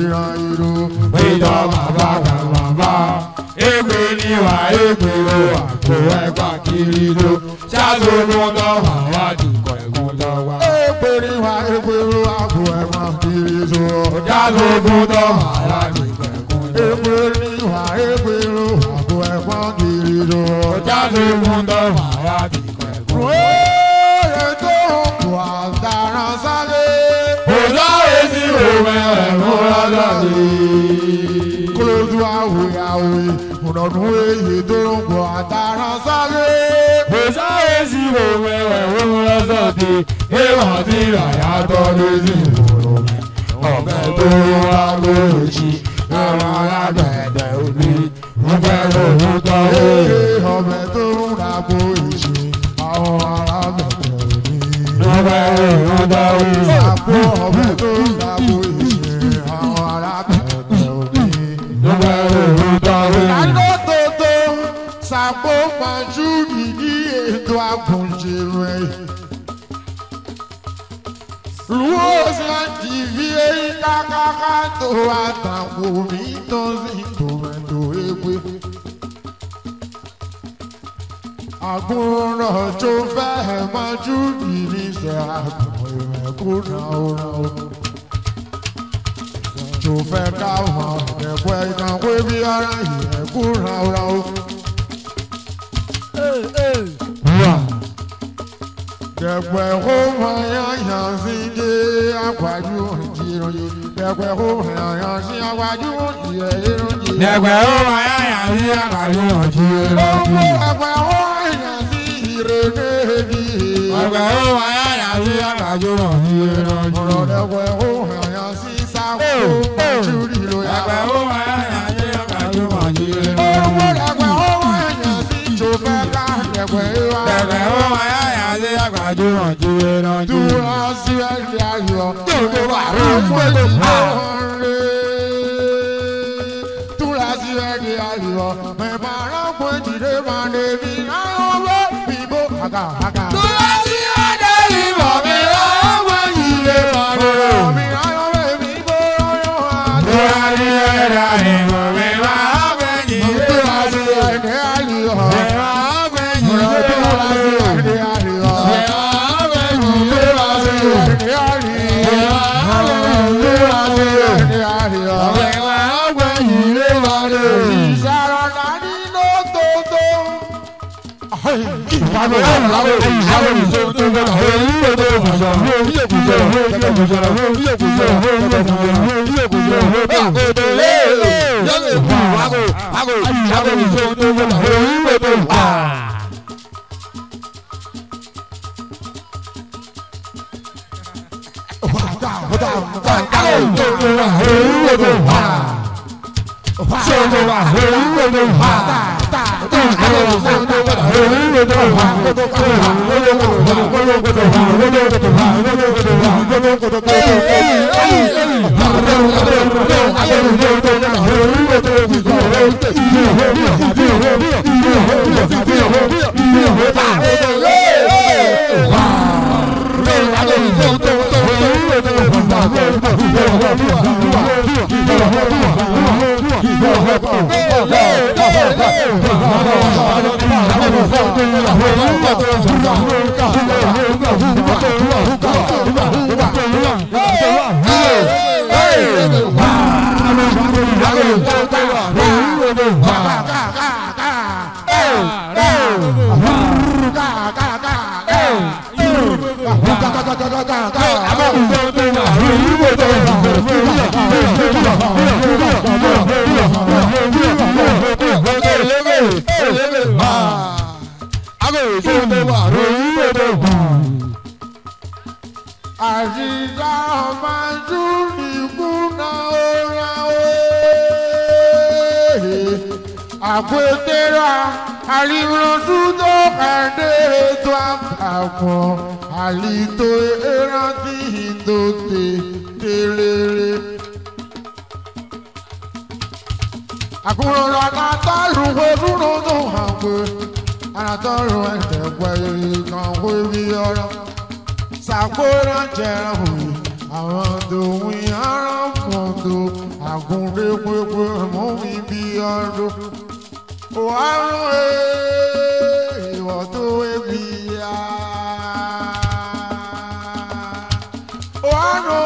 ìran ìlú. Péjọ bàbá kan bàbá. Ègbè ni wà ègbè ló àpò ẹ̀gbà kiri ló. Ṣáàtúndún tó wà wá dìkọ̀ ẹ̀gún tó wá. Ègbè ni wà ègbè ló àpò ẹ̀gbà kiri ló. Ṣáàtúndún tó wà wá dìkọ̀ ẹ̀gún tó wá. Ègbè ni wà ègbè ló àpò ẹ̀gbà kiri ló. Ṣáàtúndún tó wà wá dìkọ̀ ẹ̀gún tó wá. Ètò òkú àdàrà sáré. Òjò èsì òwe ẹ̀rọ lọ́dọ̀dì. Kúlódú àwòyàwò ìmùnàdún èyí tó ń bọ̀ àdàrà sáré. Òjò èsì òwe ẹ̀rọ lọ́dọ̀dì. Èèwọ̀ tí ìràyà tọ́ lójú ìwòrò mi. Ọ̀bẹ tó wá lóòjì. Ẹ̀rọ alágbẹ̀dẹ̀ òbí. Ọ̀bẹ lòun tọ́ òye. Ọbẹ̀ tó ń dàgbò ìṣe àwọn alágbẹ̀dẹ̀ òní. Ọ̀bẹ lòun tọ́ òye. Àpò ọbẹ̀ tó ń dàgbò ìṣe àwọn alágbẹ̀dẹ̀ òní. Ọ̀bẹ lòun tọ́ òye. Àlọ́ tòótọ́ sàpò pàṣú nìdí ètò àgùnjẹ̀rù ẹ̀. Lùwọ́sí àjìfí ẹ̀yìn kákáká tó àtàkùn mi tó sì tòmẹ̀tò égbé. Àgùnràn tó fẹ́ májú ìrìnsẹ̀ àgùn ìrẹ̀kú náà. Tó fẹ́ káwọn ẹ̀kọ́ ìkàwé bí ara ìrẹ̀kú náà. Dẹ̀pẹ̀ kó mayanya sí dé àpájú ìròyìn. Dẹ̀pẹ̀ kó mayanya sí àpájú ìròyìn. Dẹ̀pẹ̀ ó máa yà sí àgbàdo ọ̀jì ẹ̀rọ̀jì. Dẹ̀pẹ̀ kó mayanya sí ìrèdèdì. Dẹ̀pẹ̀ ó máa yà sí àgbàdo ọ̀jì ẹ̀rọ̀jì. Ọ̀rọ̀ dẹ̀pẹ̀ kó mayanya sí sáfù pàjú ìlú yà. Dẹ̀pẹ̀ ó máa yà sí àgbàdo ọ̀jì ẹ̀rọ̀jì. Dẹ̀pẹ̀ kó mayanya sí jòfẹ́ ká dẹ̀pẹ̀ wá. Dẹ̀pẹ̀ ó máa yà sí àgbàdo ọ̀jì ẹ̀rọ̀jì. Dúró sí ẹ̀jẹ̀ ayọ̀. Tòótọ́ wà Àwọn lórí ìgbà pẹ̀lú. Túra sí ẹ̀jẹ̀ ayọ̀. Mẹ̀bà ránkùn ìjìdé máa lè fi ráyọ̀ wẹ́ bíbó àgàgà. Túra sí ọ̀dẹ̀ ìbọ̀ mi lọ́wọ́ ìdílé ọ̀dọ̀. Mi ráyọ̀ wẹ́ bíbó ráyọ̀ àdó. Túra sí ọ̀dẹ̀ ìbọ̀ mi lọ́wọ́ ìdílé Túra sí ọ̀dọ̀. ẹ̀jẹ̀ ayọ̀. Lọ́wọ́ ìdílé Túra sí ọ̀dọ̀. ẹ̀jẹ̀ ayọ̀. Lọ́wọ́ ìdílé ọ̀dọ̀. Ẹ̀jẹ̀ ayọ̀. Ìṣàrọ̀ dání ló tó tó. Àṣìṣà ọ̀májú nìkúnà ọ̀rá òye. Àpótẹ́rà àríwọ̀nsú tó kàdé ètò àpapọ̀. Àlìtò ìrántí ìdòtè tèrèrè. Àkùrọ̀ àtàtàlù wẹ́fúnú tó hàn pé. Àtàtàlù ẹ̀dẹ̀gbẹ̀ ìkan wé bí ọ̀rọ̀. Sàkóra jẹun àwọn tòun yàrá mọ̀tò Agunde gbogbo mú mi bí ọdún. Wàrún ìwọ tó ebi ya. Wàrún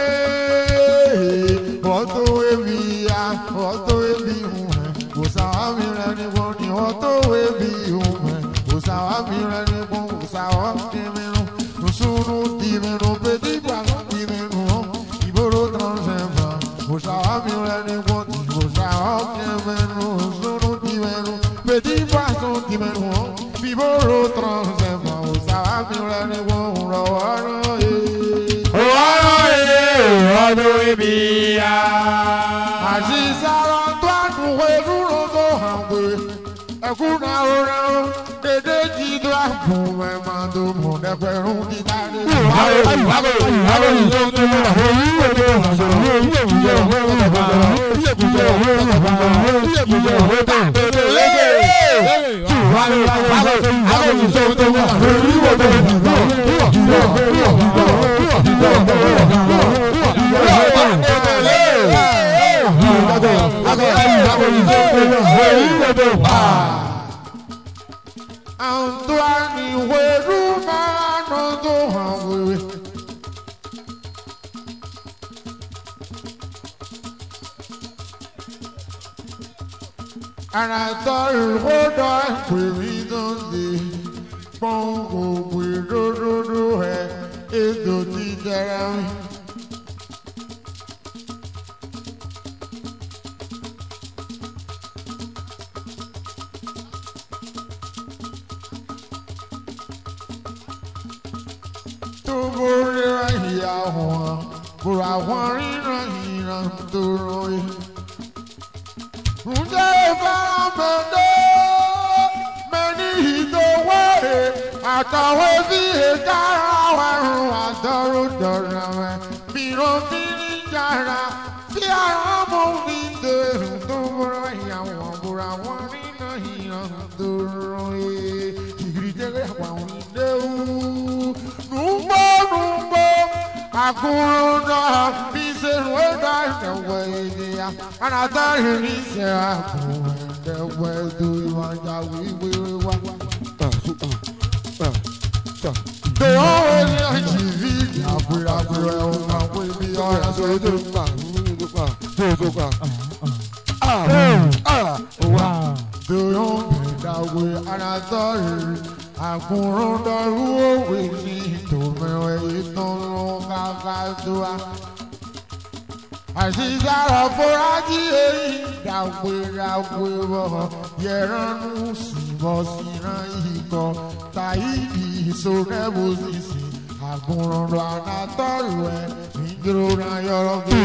ìwọ tó ebi ya. Ìwọ tó ebi hùn ẹ̀. Kò sáwá mi rẹ̀ níbo ni ìwọ tó ebi hùn ẹ̀. Kò sáwá mi rẹ̀ níbo kò sáwá mi mìíràn. Nùsùnù tì mìíràn pété gbàgbọ́ tì mìíràn. Ìbòrò transẹ̀fà. Kò sáwá mi rẹ̀ níbo kò sáwá mi mìíràn. Nùsùnù tì mìíràn. Petit poisson qui me noie, vivoro transèvent, au salami le bon roi. Odo ebia. Asi saran toi nous rejournons au hangwe. Ekuna ora, dede ji doa pour me mando mon déperon qui t'a dit. Antoine Ouérouma Nondo Hangwe. Anatole Rodin Péridondé Pongo Pédododo et Dodi Derami. Pour avoir une touroi. Vous avez many way. Attends, vie et adoro dorame. Miro fini jara. Fiara mon vide. Touroi, pour avoir une touroi. Qui grite à Akurunda, peace and way down the way there. And I thought he said, the way do you want that we will walk? The always like TV, I will be all as we do. Do you think that way? And I thought Akurunda, who always to me, wait, don't know. Àṣìṣàrò fúrájì èyí dàgbérawé wọ̀ yẹ̀ránu símọ̀síran ikọ̀ tàyídì ìṣòkèbòsìsì àgùnrànlọ́ ànátọ́rù ẹ̀ ìjọra yọrọ gbé.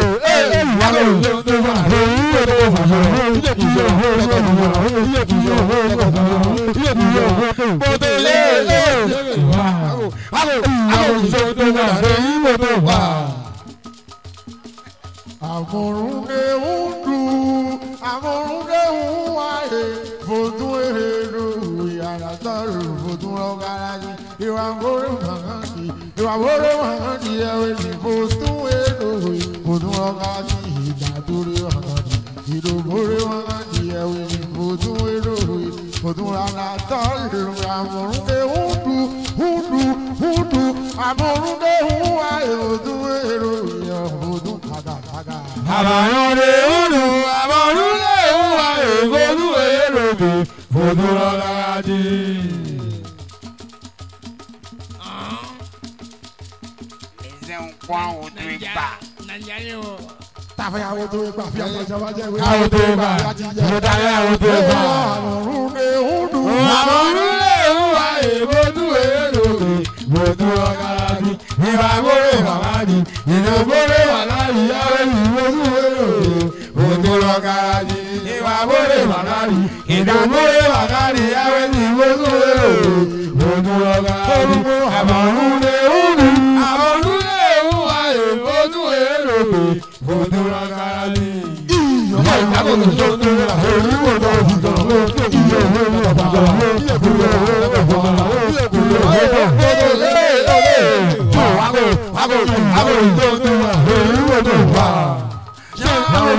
Amorunde undu, amorunde uwaye, fodu ehelu, yara taru, fodu rogaraji, iwangore mangandi, ewe ni fodu ehelu, fodu rogaraji, idaduri mangandi, idobore mangandi, ewe ni fodu ehelu, fodu rana taru, amorunde undu, amorunde uwaye, fodu ehelu, fodu kada. Abayonde unu, aborule uwa egodu erobi, fodurogadi. Eze nkwa odo ipa. Tàbí àwọn tó ipa fi àwọn ìjọba jẹ́ ìwé. Àwọn tó ipa, mo darí àwọn tó ipa. Àmọ̀rúnlé unu. Aborule uwa egodu erobi, fodurogadi. Ìbáwóré bàbáni, ìdògbóré wàláyé, yàrá ìwòsù erobi, fodurogadi. Ìbáwóré bàbáni, ìdògbóré wàláyé, yàrá ìwòsù erobi, fodurogadi. Àmọ̀rúnlé unu, àmọ̀rúnlé uwa egodu erobi, fodurogadi.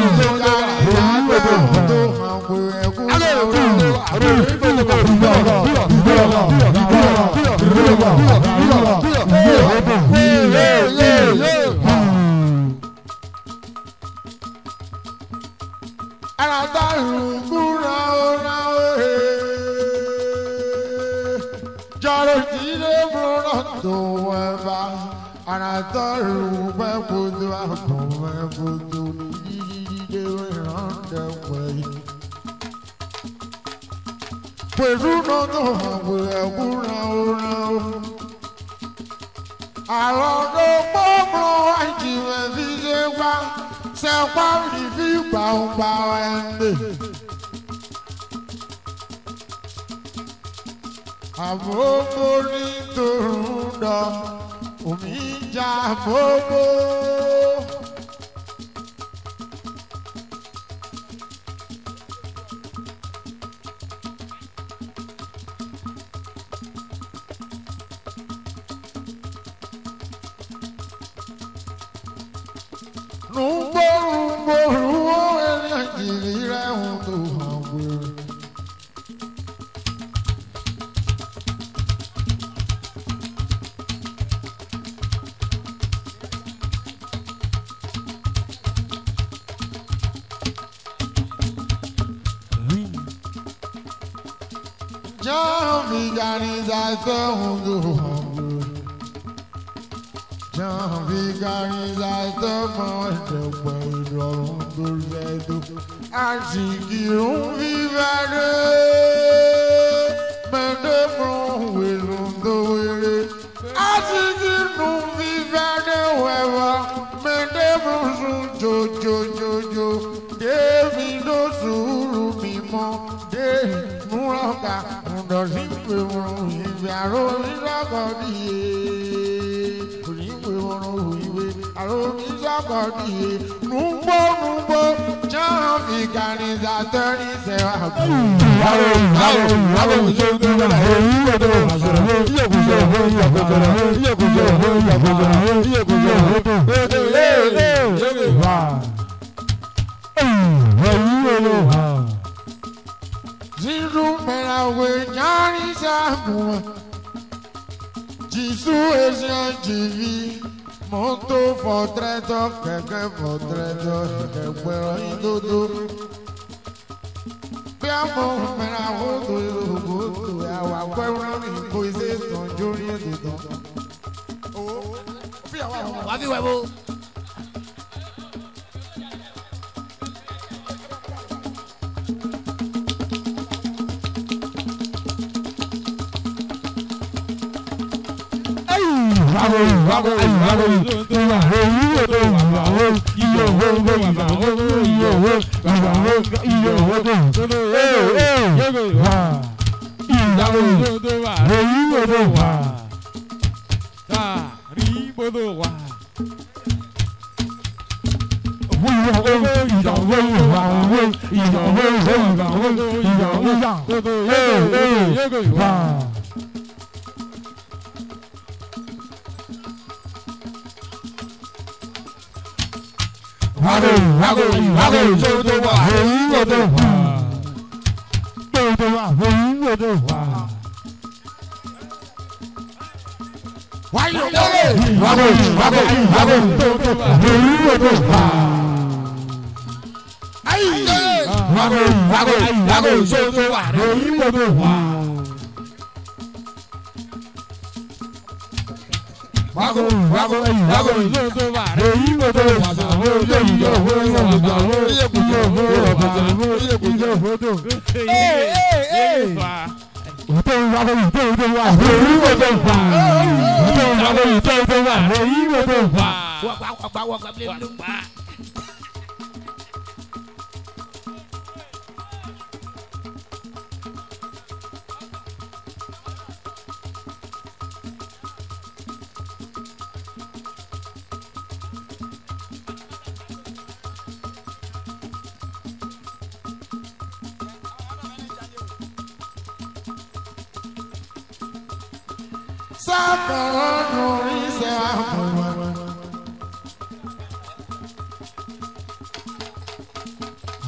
Pues uno no puede a los dos pueblos hay que se va a vivir para un baúl. Amor bonito ruda, humilla bobo.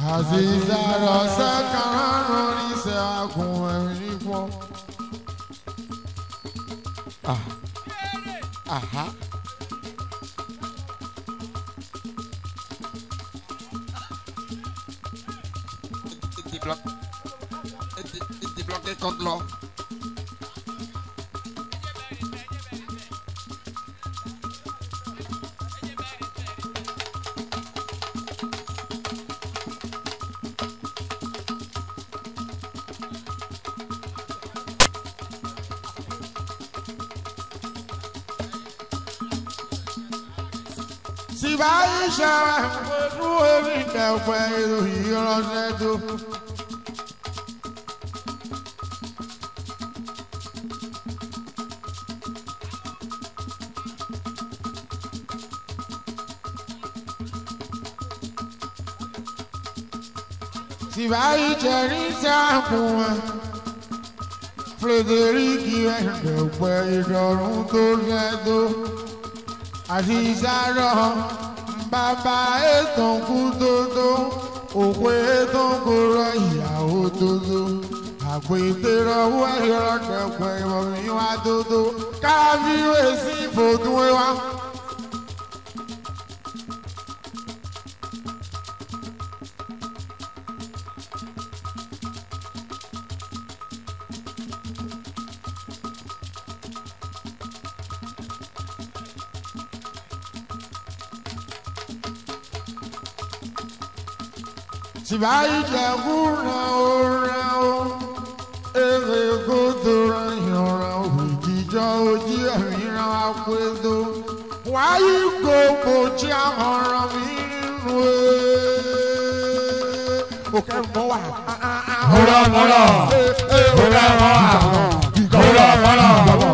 Aziza rosa karano ni se agun erin fo. Aha. Il débloqué contre l'eau. Si vai chamar o ele que é o pai do Rio Roseto. Si vai gerir com Frederico é o pai do Roseto. Azizaro bàbá ètò kú dodo òkú ètò kúrò ìyàwó dodo àgbètèrò owó ẹ̀rọ dẹ̀pẹ̀ ìwọ̀nyí wá dodo káfíwé sí fòdúwé wá. Si vai jagura ora o eve kodora yora ujijo oji amira akwedo why you go bochi amara mi nu o ke mo wa Hola hola hola hola hola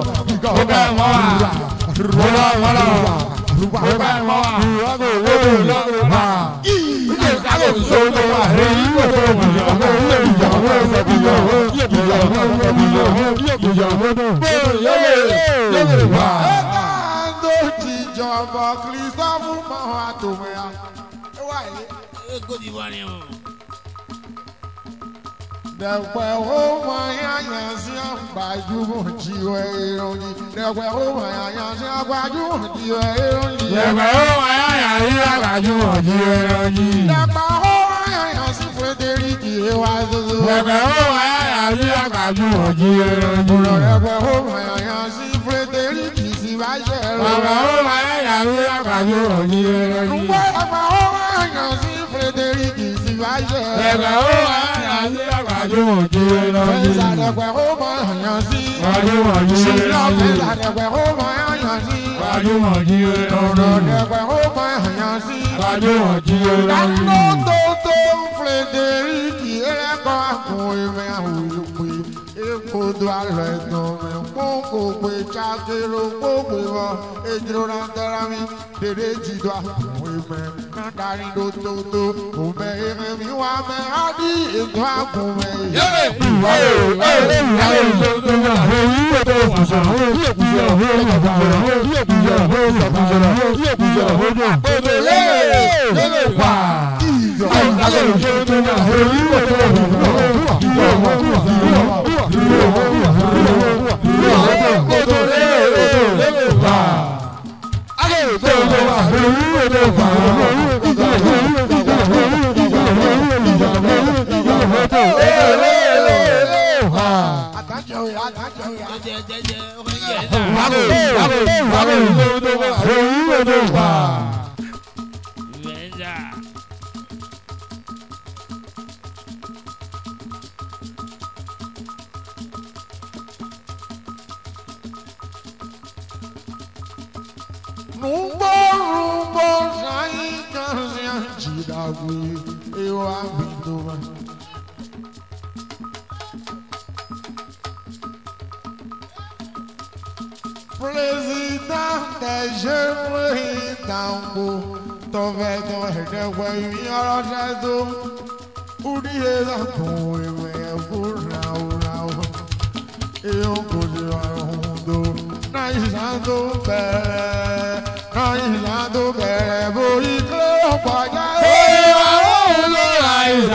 Dẹ̀pẹ̀ ó máa yáyàn sí àgbájúmọ̀ jíwẹ̀ ìròyìn. Dẹ̀pẹ̀ ó máa yáyàn sí àgbájúmọ̀ jíwẹ̀ ìròyìn. Dẹ̀pẹ̀ ó máa yáyàn sí àgbájúmọ̀ jíwẹ̀ ìròyìn. Dẹ̀pẹ̀ ó máa yáyàn sí Frederico Ewa Zozo. Dẹ̀pẹ̀ ó máa yáyàn sí àgbájúmọ̀ jíwẹ̀ ìròyìn. Dẹ̀pẹ̀ ó máa yáyàn sí Frederico Sibáṣẹ́ rẹ̀. Dẹ̀pẹ̀ ó máa yáyàn sí àgbájúmọ̀ jíwẹ̀ ìròyìn. Dẹ̀pẹ̀ ó máa yáyàn sí Frederico Sibáṣẹ́ rẹ̀. Dẹ̀pẹ̀ ó máa yáyàn sí àgbájúmọ̀ jíwẹ̀ ìròyìn. Dẹ̀pẹ̀ ó máa yáyàn sí Àgbájúmọ̀ jíwẹ̀ ìròyìn. Dẹ̀pẹ̀ ó máa yáyàn sí Àgbájúmọ̀ jíwẹ̀ ìròyìn. Dẹ̀pẹ̀ ó máa yáyàn sí Àgbájúmọ̀ jíwẹ̀ ìròyìn. Dánlótótó Frederico ẹlẹ́kọ̀ọ́ àkùn ìmẹ̀ àwòrán èkótó alẹ́ ẹ̀dùn mi kókò pé jákèrò kókò wọ èjìrò náà dára mi dédé jìdó àkùn ìmẹ̀ nàdarí lótótó òmẹ ìmẹ̀ mi wà mẹ́ àdí ètò àkùn mẹ́. Yẹ́lẹ̀ ìwà yẹ́lẹ̀ ìṣòro náà èyí kò tó fàṣà èyí èkúṣe ọ̀hún ìjọba èyí èkúṣe ọ̀hún ìjọba èyí èkúṣe ọ̀hún ìjọba òde yẹ́lẹ̀ wà. Yẹ́lẹ̀ ìṣòro náà èyí kò tó Rumbo, sai canzianci da qui, io abito. Presidente, je me tambo, to vedo e de quei mi oroseto, udie da come me urrau, io così varundo, naisando bene, naisando bene, voi che lo pagate,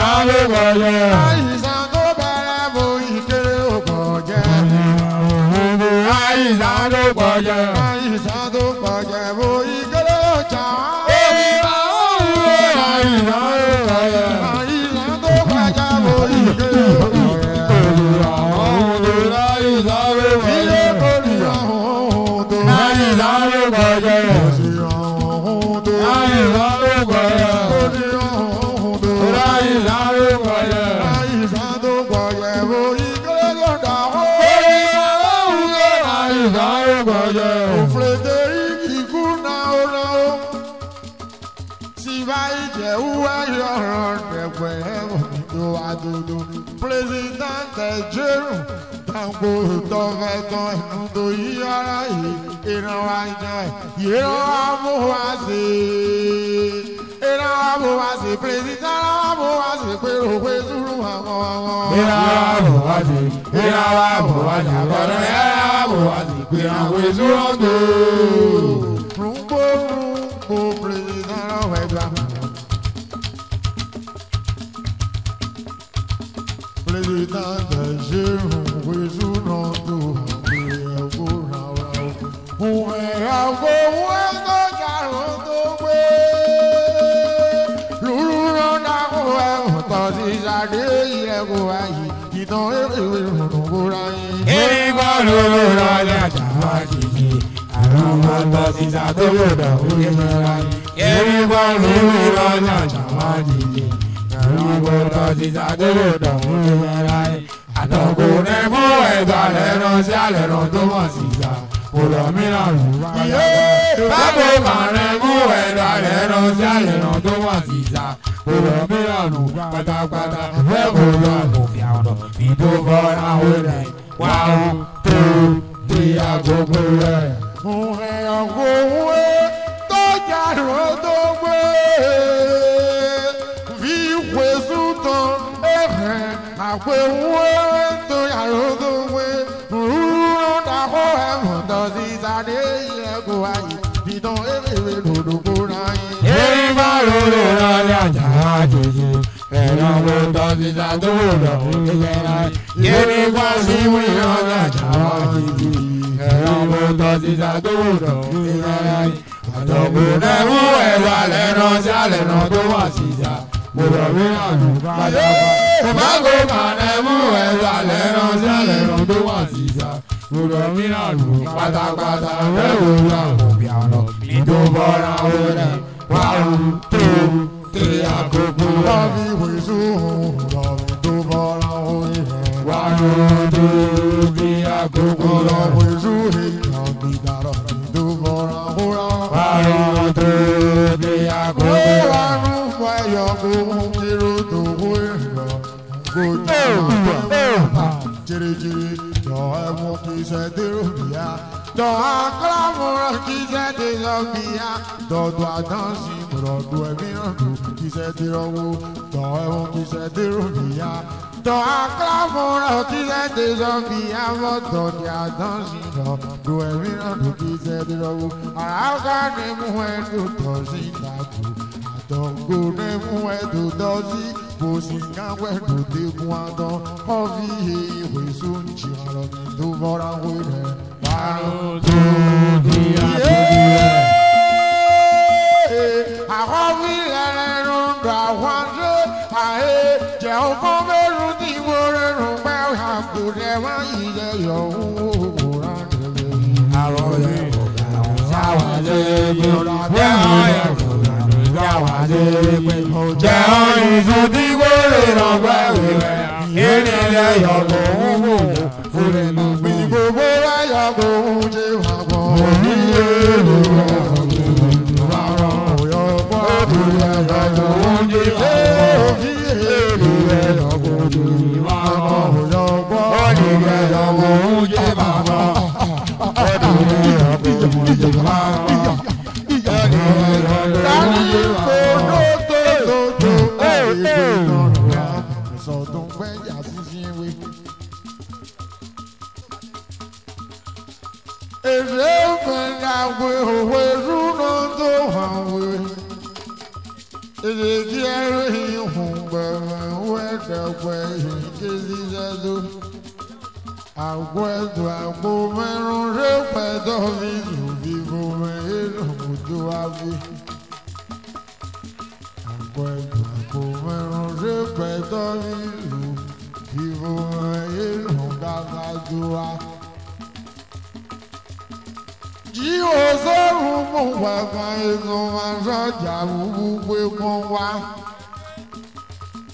Presidente Jeru, tango toveto nudo yara ina wanya yero amuwasi president amuwasi pero kwezuru amuwasi pero kwezuru rumbo president wega President Jeru kwezuru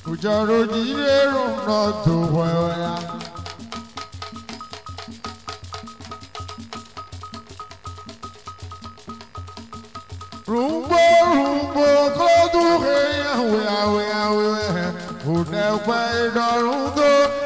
Ujaro dinero not to where Rumbo, rumbo, clodo, who never do,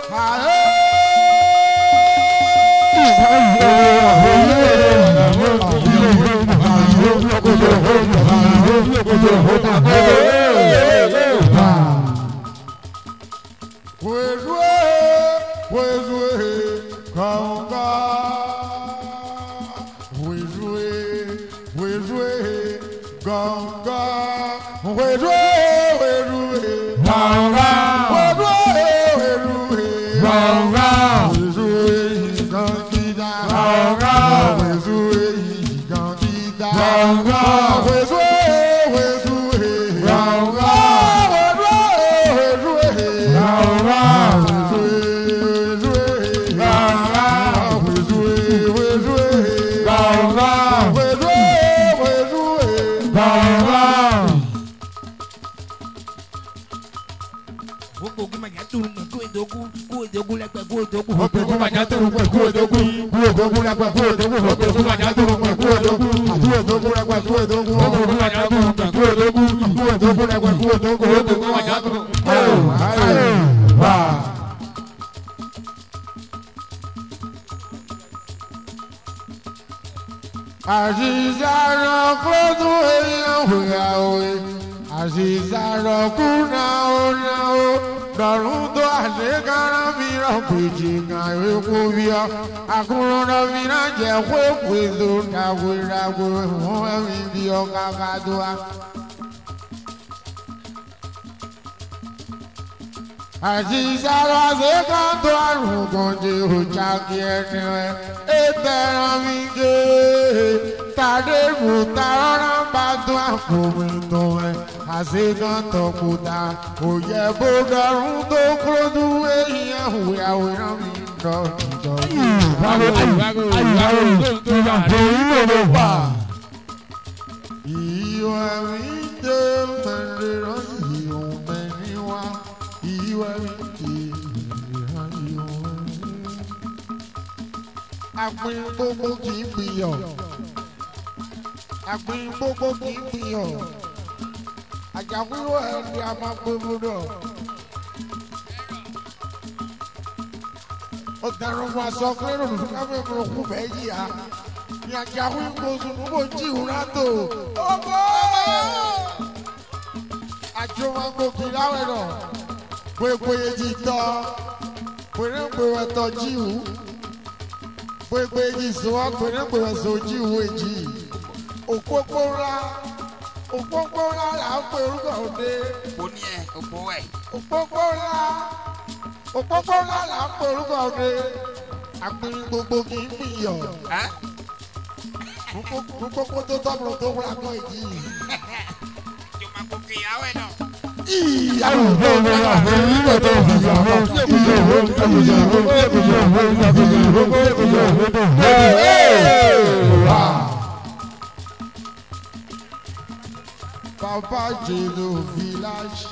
Papa Jésus village.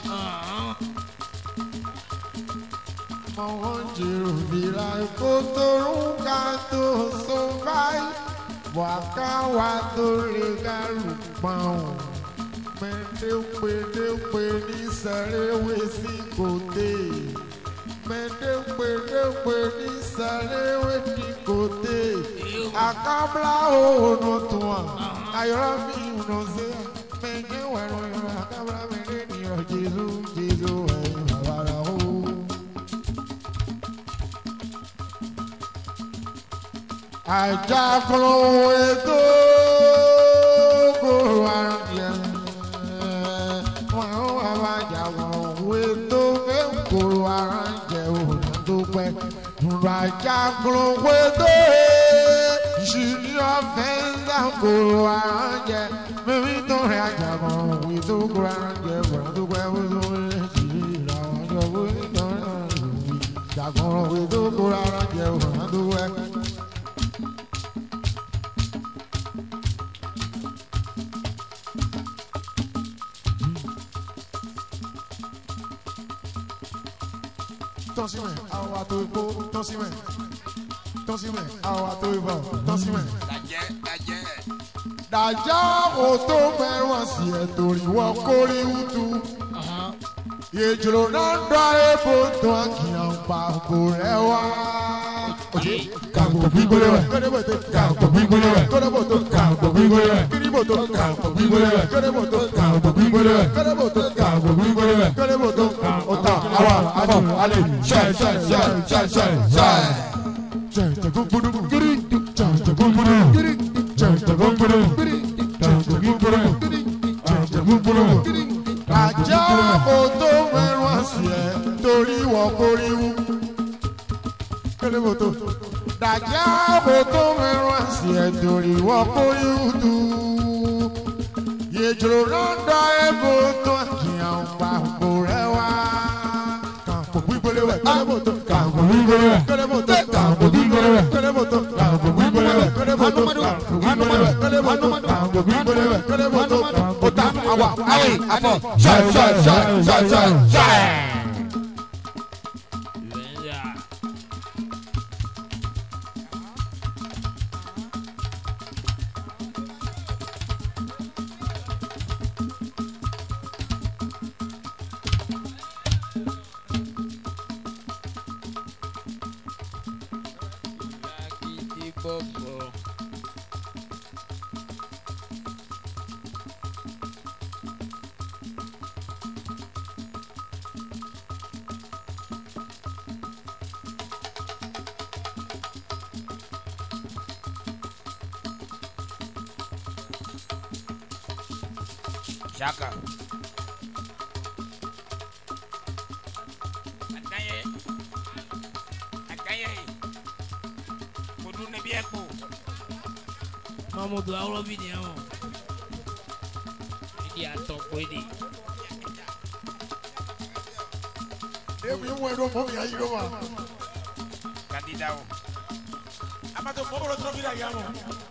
Maman Jésus village. Kotorou kato sovai. Waka wato legal pão. Mendeu ni sare wesi kote. Mendeu ni sare wesi kote. Akabla o no tua. Ayora mi no se. Ajakolo edo koro aranje, wọn wá wá jagun edo koro aranje onadope. Ajakolo edo ìṣìní ọ̀fẹ́ ńlá koro aranje, mímí tó rẹ ajagun edo koro aranje onadope wọlé ìṣìní àwọn ọjọ́ ìdáná jagun edo koro aranje onadope. Tọ́símẹ̀, àwọn àtò ìpó, tọ́símẹ̀. Tọ́símẹ̀, àwọn àtò ìbọ̀, tọ́símẹ̀. Dàjà kò tó mẹ́wọ̀n sí ẹ̀ torí wọ́n kórè wútu. Yèjòrò náà dá ebò tó àkìyàn pàgò rẹ̀ wá. Kàgbò gbígbólé wẹ̀. Kàgbò gbígbólé wẹ̀. Kàgbò gbígbólé wẹ̀. Kìrìbòtò. Kàgbò gbígbólé wẹ̀. Kìrìbòtò. Kàgbò gbígbólé wẹ̀. Kìrìbòtò. Kàgbò gbígbólé wẹ̀. Kìrìbòtò. Ọ̀tá àwa àbọ̀ alẹ́ ṣáì. Jẹ̀jẹ̀gbọ́ngbọ́dọ̀. Jẹ̀jẹ̀gbọ́ngbọ́dọ̀. Jẹ̀jẹ̀gbọ́ngbọ́dọ̀. Àjà kò tó mẹ́wàá sí ẹ̀ torí wọ́n kórìíwú. Kélébòtò. Dàjà kò tó mẹ́wàá sí ẹ̀ torí wọ́n kórìíwú tú. Yèjòrò náà dá ebò tó àkìyàn pàgò rẹ̀ wá. Kàǹkò gbígbólé wẹ̀. Kélébòtò. Kàǹkò gbígbólé wẹ̀. Kélébòtò. Kàǹkò gbígbólé wẹ̀. Kélébòtò. Kàǹkò gbígbólé wẹ̀. Kélébòtò. Kàǹkò gbígbólé wẹ̀. Kélébòtò. Kàǹkò gbígbólé wẹ̀. Kélébòtò. Ọ̀tá àwa àwẹ̀ àfọ̀. Ṣáì. Jaka. Akaye. Kodu ne bieko. Mamoudou a vidéo. Il y a ton poédé. Èmi ń wọ ẹ̀rọ mọ́ mi ayé ló wà. Candidat. Amato mọ́ bọ̀rọ̀ tó fi dà yà mọ́.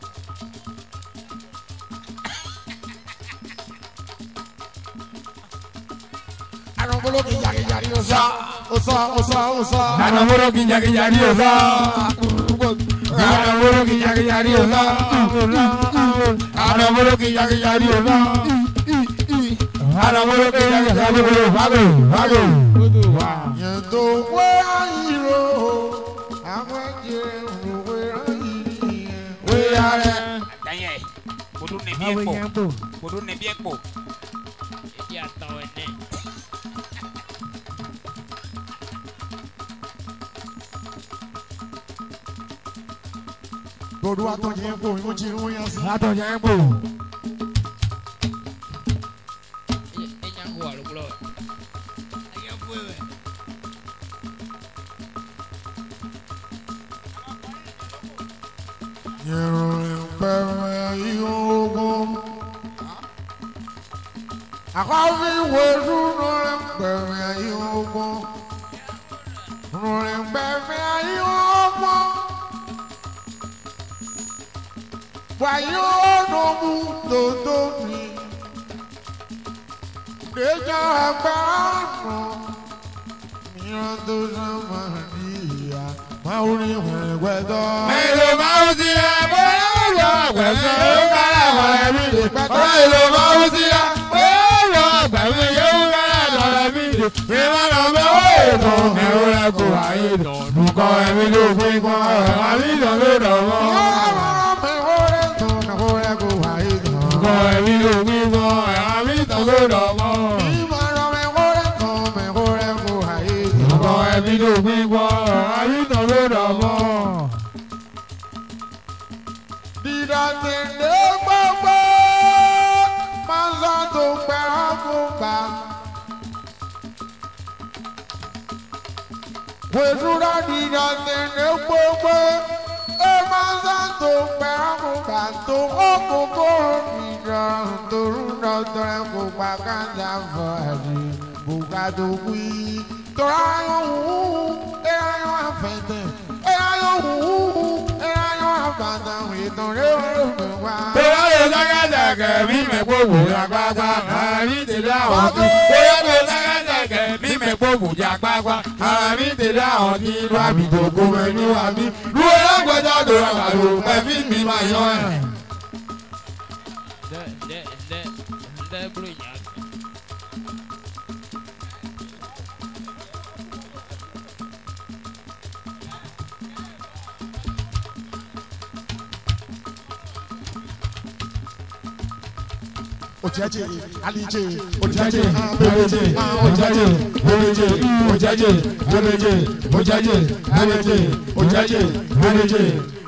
Anamolo kijari osa. Anamolo kijari osa. Anamolo kijari osa. Anamolo kijari osa. Anamolo kijari osa. Yendo we ayiro. Amanje we ayiro. We are. Akaye. Kodu ne bieko. Kodu ne bieko. Il y a ton aîné. Dodo atọ̀jẹ̀ ń bò ìmú ti ń wọ́n yá sí. Atọ̀jẹ̀ ń bò. Ella juega al globo. Ella fue. Yẹ̀rùn pẹ̀rẹ̀ ìhógún. Àkọ́bí wẹ̀rù rẹ̀ pẹ̀rẹ̀ ìhógún. Rẹ̀ pẹ̀rẹ̀ ìhógún. Wàyó ọ̀nàmú tòótọ́ mi. Déjà ẹgbẹ́ àná. Mìíràn tó sábà ní ìyá. Máa ń rí ìwẹ̀gbẹ́dọ́. Mélòó máa ń ti ẹ̀ bóyá ó lọ àgbẹ̀fẹ́ ó kára ọ̀rẹ́ mi lè pẹ́tọ́. Mélòó máa ń ti ẹ̀ bóyá ó lọ àgbẹ̀fẹ́ yóò kára ọ̀rẹ́ mi lè. Mi máa lọ mẹ́wọ́ ètò ẹ̀rọ ẹ̀kọ́ ayé lọ. Nùkọ́ ẹ̀mí ló fi kọ́ ẹ̀rọ àmì ìdánwò dọ̀wọ́. Nùkọ́ ẹ̀mí ló fi kọ́ ẹ̀rọ àmì ìdánwò dọ̀wọ́. Nùkọ́ ẹ̀mí ló fi kọ́ ẹ̀rọ àmì ìdánwò dọ̀wọ́. Dídàtẹ̀lé gbogbo máa ń sọ tó pẹ́ àbúgbà. Wèsúrà dídàtẹ̀lé gbogbo máa ń sọ tó pẹ́ àbúgbà tó kókó ìjà torú dọ̀tọ̀rẹ́ kó pa káńtà fọ́ àdì bùkátà wí. Tọ́ra yóò wú ẹ̀rọ yóò àfẹ́tẹ̀ ẹ̀rọ yóò wú ẹ̀rọ yóò àfàtà ìtàn rẹ̀ ó lè wá. Bóyá ló sákàtàkẹ́ mi mẹ́kọ̀ wò lágbàgbà náà ní tèlé àwọn tó. Bóyá ló sákàtàkẹ́ mi mẹ́ gbogbo jà gbagba àmì tẹ̀lé àwọn kí inú àbí gbogbo ẹni wà mí lúwẹ̀ lágbẹ́jọ́ tó rà kàlò ẹ̀fí mi máa yọ ẹ̀. Ojaje, Alije, Ojaje, Bebeje, Ojaje, Bebeje, Ojaje, Bebeje, Ojaje, Bebeje, Ojaje, Bebeje.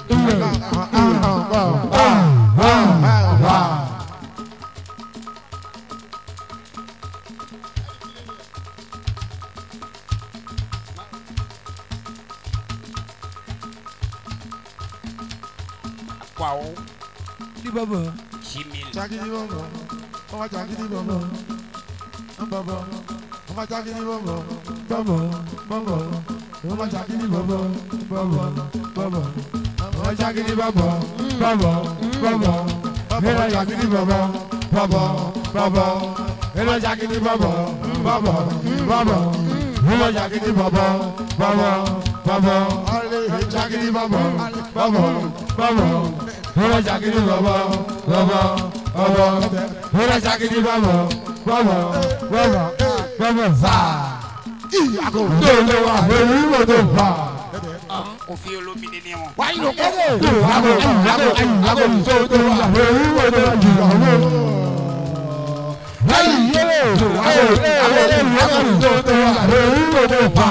Wow. Di baba. Chimil. Jagi di baba. Mama jagi di baba. Baba. Mama jagi di baba. Baba. Baba. Mama jagi di baba. Baba. Baba. Mama jagi di baba. Baba. Baba. Mama jagi di baba. Baba. Baba. Mama jagi di baba. Baba. Baba. Mama jagi di baba. Baba. Baba. Jagi di baba. Baba. Baba. Mama jagi di baba. Baba. Baba. Mama jagi di baba. Baba. Baba. Baba. Za. Iago. Dole wa heri moto fa. Kofi olómìnir ni wọn. Why you go? Iago. Dole wa heri moto fa. Hey, yele. Iago. Dole wa heri moto fa.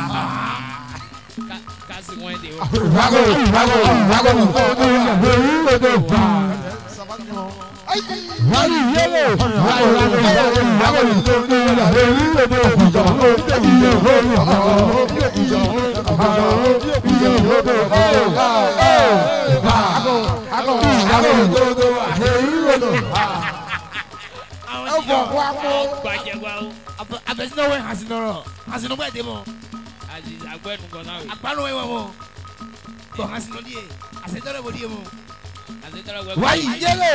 Kasi wọn de o. Iago. Dole wa heri moto fa. Hey, yele. Abẹ́sínọ́wé hasinọ́rọ̀ hasinọ́gbà èdè mọ́. Agbẹ́nu kan náà. Àpárò ẹ̀wọ̀n mọ́. Bọ̀ hasinọ́ díẹ̀ àṣetọ́rọ̀ bọ̀ díẹ̀ mọ́. Wáyé yẹlẹ.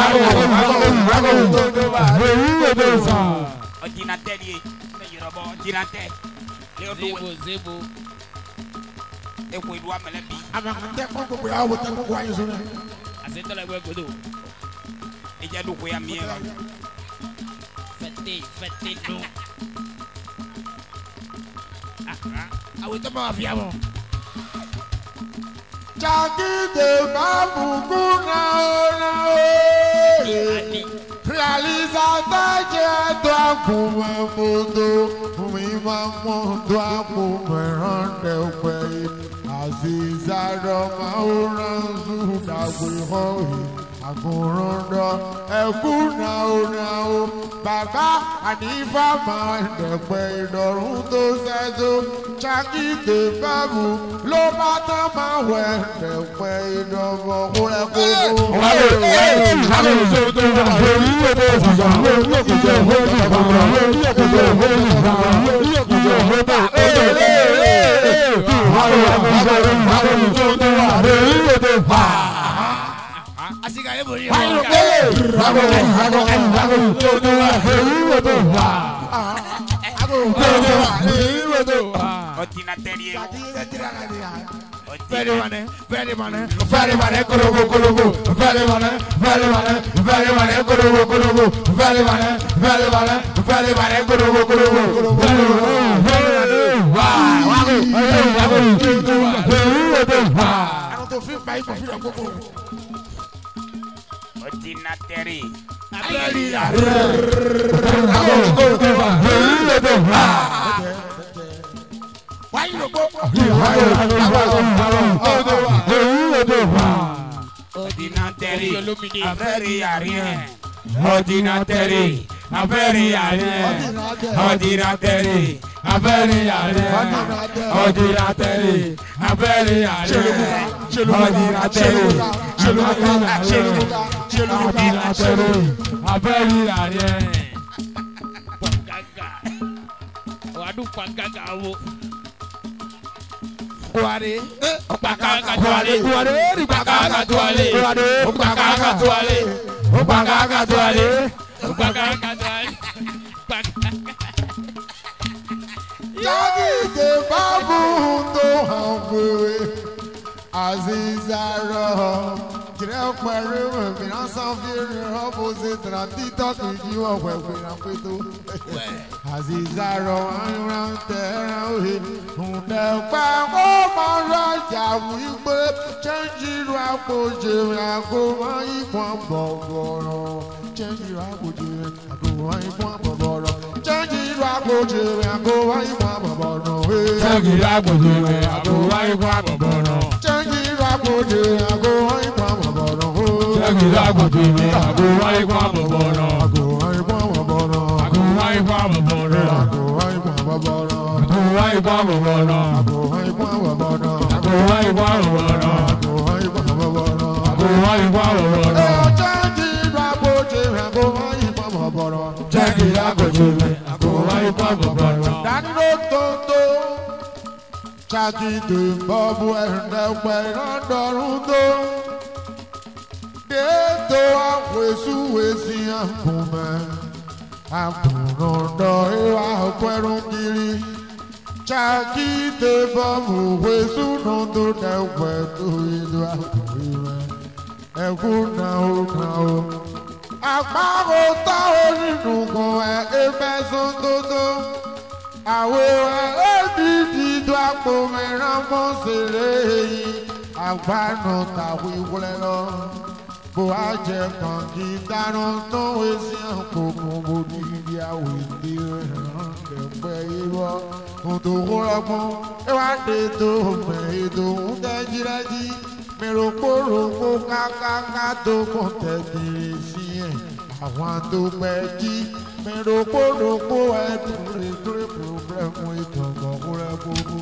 Ọ̀jìnàtẹ́ ni Yorùbá ọ̀jìnàtẹ́. Zebo. Eko ìlú amẹlẹbi. Àmàkùntẹ́ kọ́ gbogbo yà wò tẹ́ gbogbo ayé sọ́nà. Àṣetọ́rọ̀ ẹgbẹ́ gbọdọ̀. Ìjẹ́ dùkú ya mìíràn. Fẹ́tẹ́ nù. Àwọn ìtọ́ bá wà fi àmọ́. Jagide babuku na realizateur je akume moto mi mamodo akume rande pe azizaro mauranzu dagwe hoi agurondo ekuna onao baba anifa mande pe idorun to sezo Jagide babu lo bata ma we de pe idomo kure koko Asika ye bori Ọ̀jìnàtẹ́ ni ewu. Very money, kolobo, very money, kolobo, very money, kolobo. Ọ̀jìnàtẹ́rì. Why you go? Ọ̀jìnàtẹ́rì. Abẹ́rẹ́ àríyàn. Ọ̀jìnàtẹ́rì. Abẹ́rẹ́ àríyàn. Ọ̀jìnàtẹ́rì. Abẹ́rẹ́ àríyàn. Ọ̀jìnàtẹ́rì. Abẹ́rẹ́ àríyàn. Ọ̀jìnàtẹ́rì. Abẹ́rẹ́ àríyàn. Wadu pagaga wo. Kuare, Pagaga tuale. Pagaga tuale. Pagaga tuale. Pagaga tuale. Pagaga tuale. de babu to hamwe azizaro kire pare mi na san fi opposite tra TikTok ji wo we na peto azizaro ayan tera ohe unde pa ko mo raja wi pe change ru apoje ago ma ipon boboro change ru apoje ago ma ipon boboro change ru apoje ago ma ipon boboro change ru apoje ago ma ipon boboro change ru apoje ago ma ipon boboro change ru apoje ago ma ipon boboro ago ma ipon boboro ago ma ipon boboro ago ma ipon boboro ago ma ipon boboro ago ma ipon boboro ago ma ipon boboro ago ma ipon boboro ago ma ipon boboro change ru apoje ago ma ipon boboro change ru apoje ago ma ipon boboro dano toto chagi de bobu ende pe rondorun to de to awesu wesi akume akunondo ewa okwerun kiri chagi de bobu wesu nondo de pe to idu akume ekuna o agbaro ta orinu kan efesun toto awo edidi do apo meran mo sere agbanu tawi wulelo bo aje kan ki daro no esi ko mo di dia we di de pe iwo mo to rogbon e wa de to me do de jiraji me ro po ka to ko te di si àwọn tó pẹ́ jí me ro po ẹ dure problem ìtọ̀gbọ̀n kúrẹ́ gbogbo.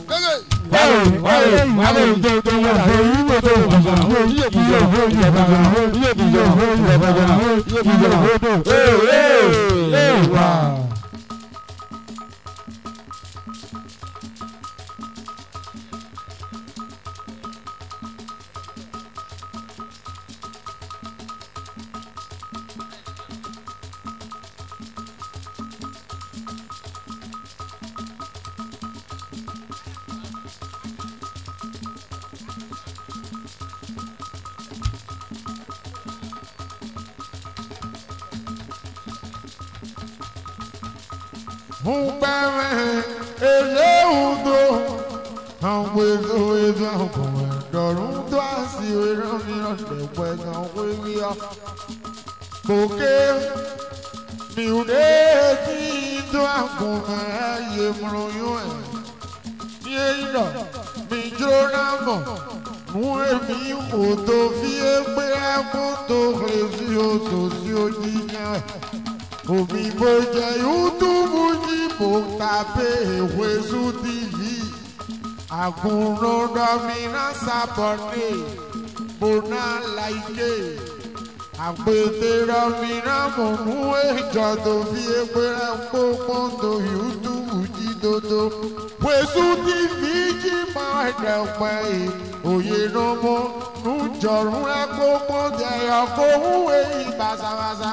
Mubere eleudo awego akowe dorun to asiwe ran de pe gan we yo koke mi ude ti to akowe ye mroyo e mi ino mi jona mo mu emi o to fi egbe ko to resi o so si o jinya omi bo jẹ YouTube jí mo tàbí Wesu TV àgùnrán dọ́mìnà sábọ̀dé mo náà láìké àgbètè dọ́mìnà mo mú èjọ tó fi ẹgbẹ́rẹ́ pópó tó YouTube jí dodo Wesu TV jí máa dẹ̀pẹ́ òye náà mọ́ nùjọ̀rún ẹ̀ pópó tẹ̀yọ̀ kó wúwe ìbàṣàbàṣà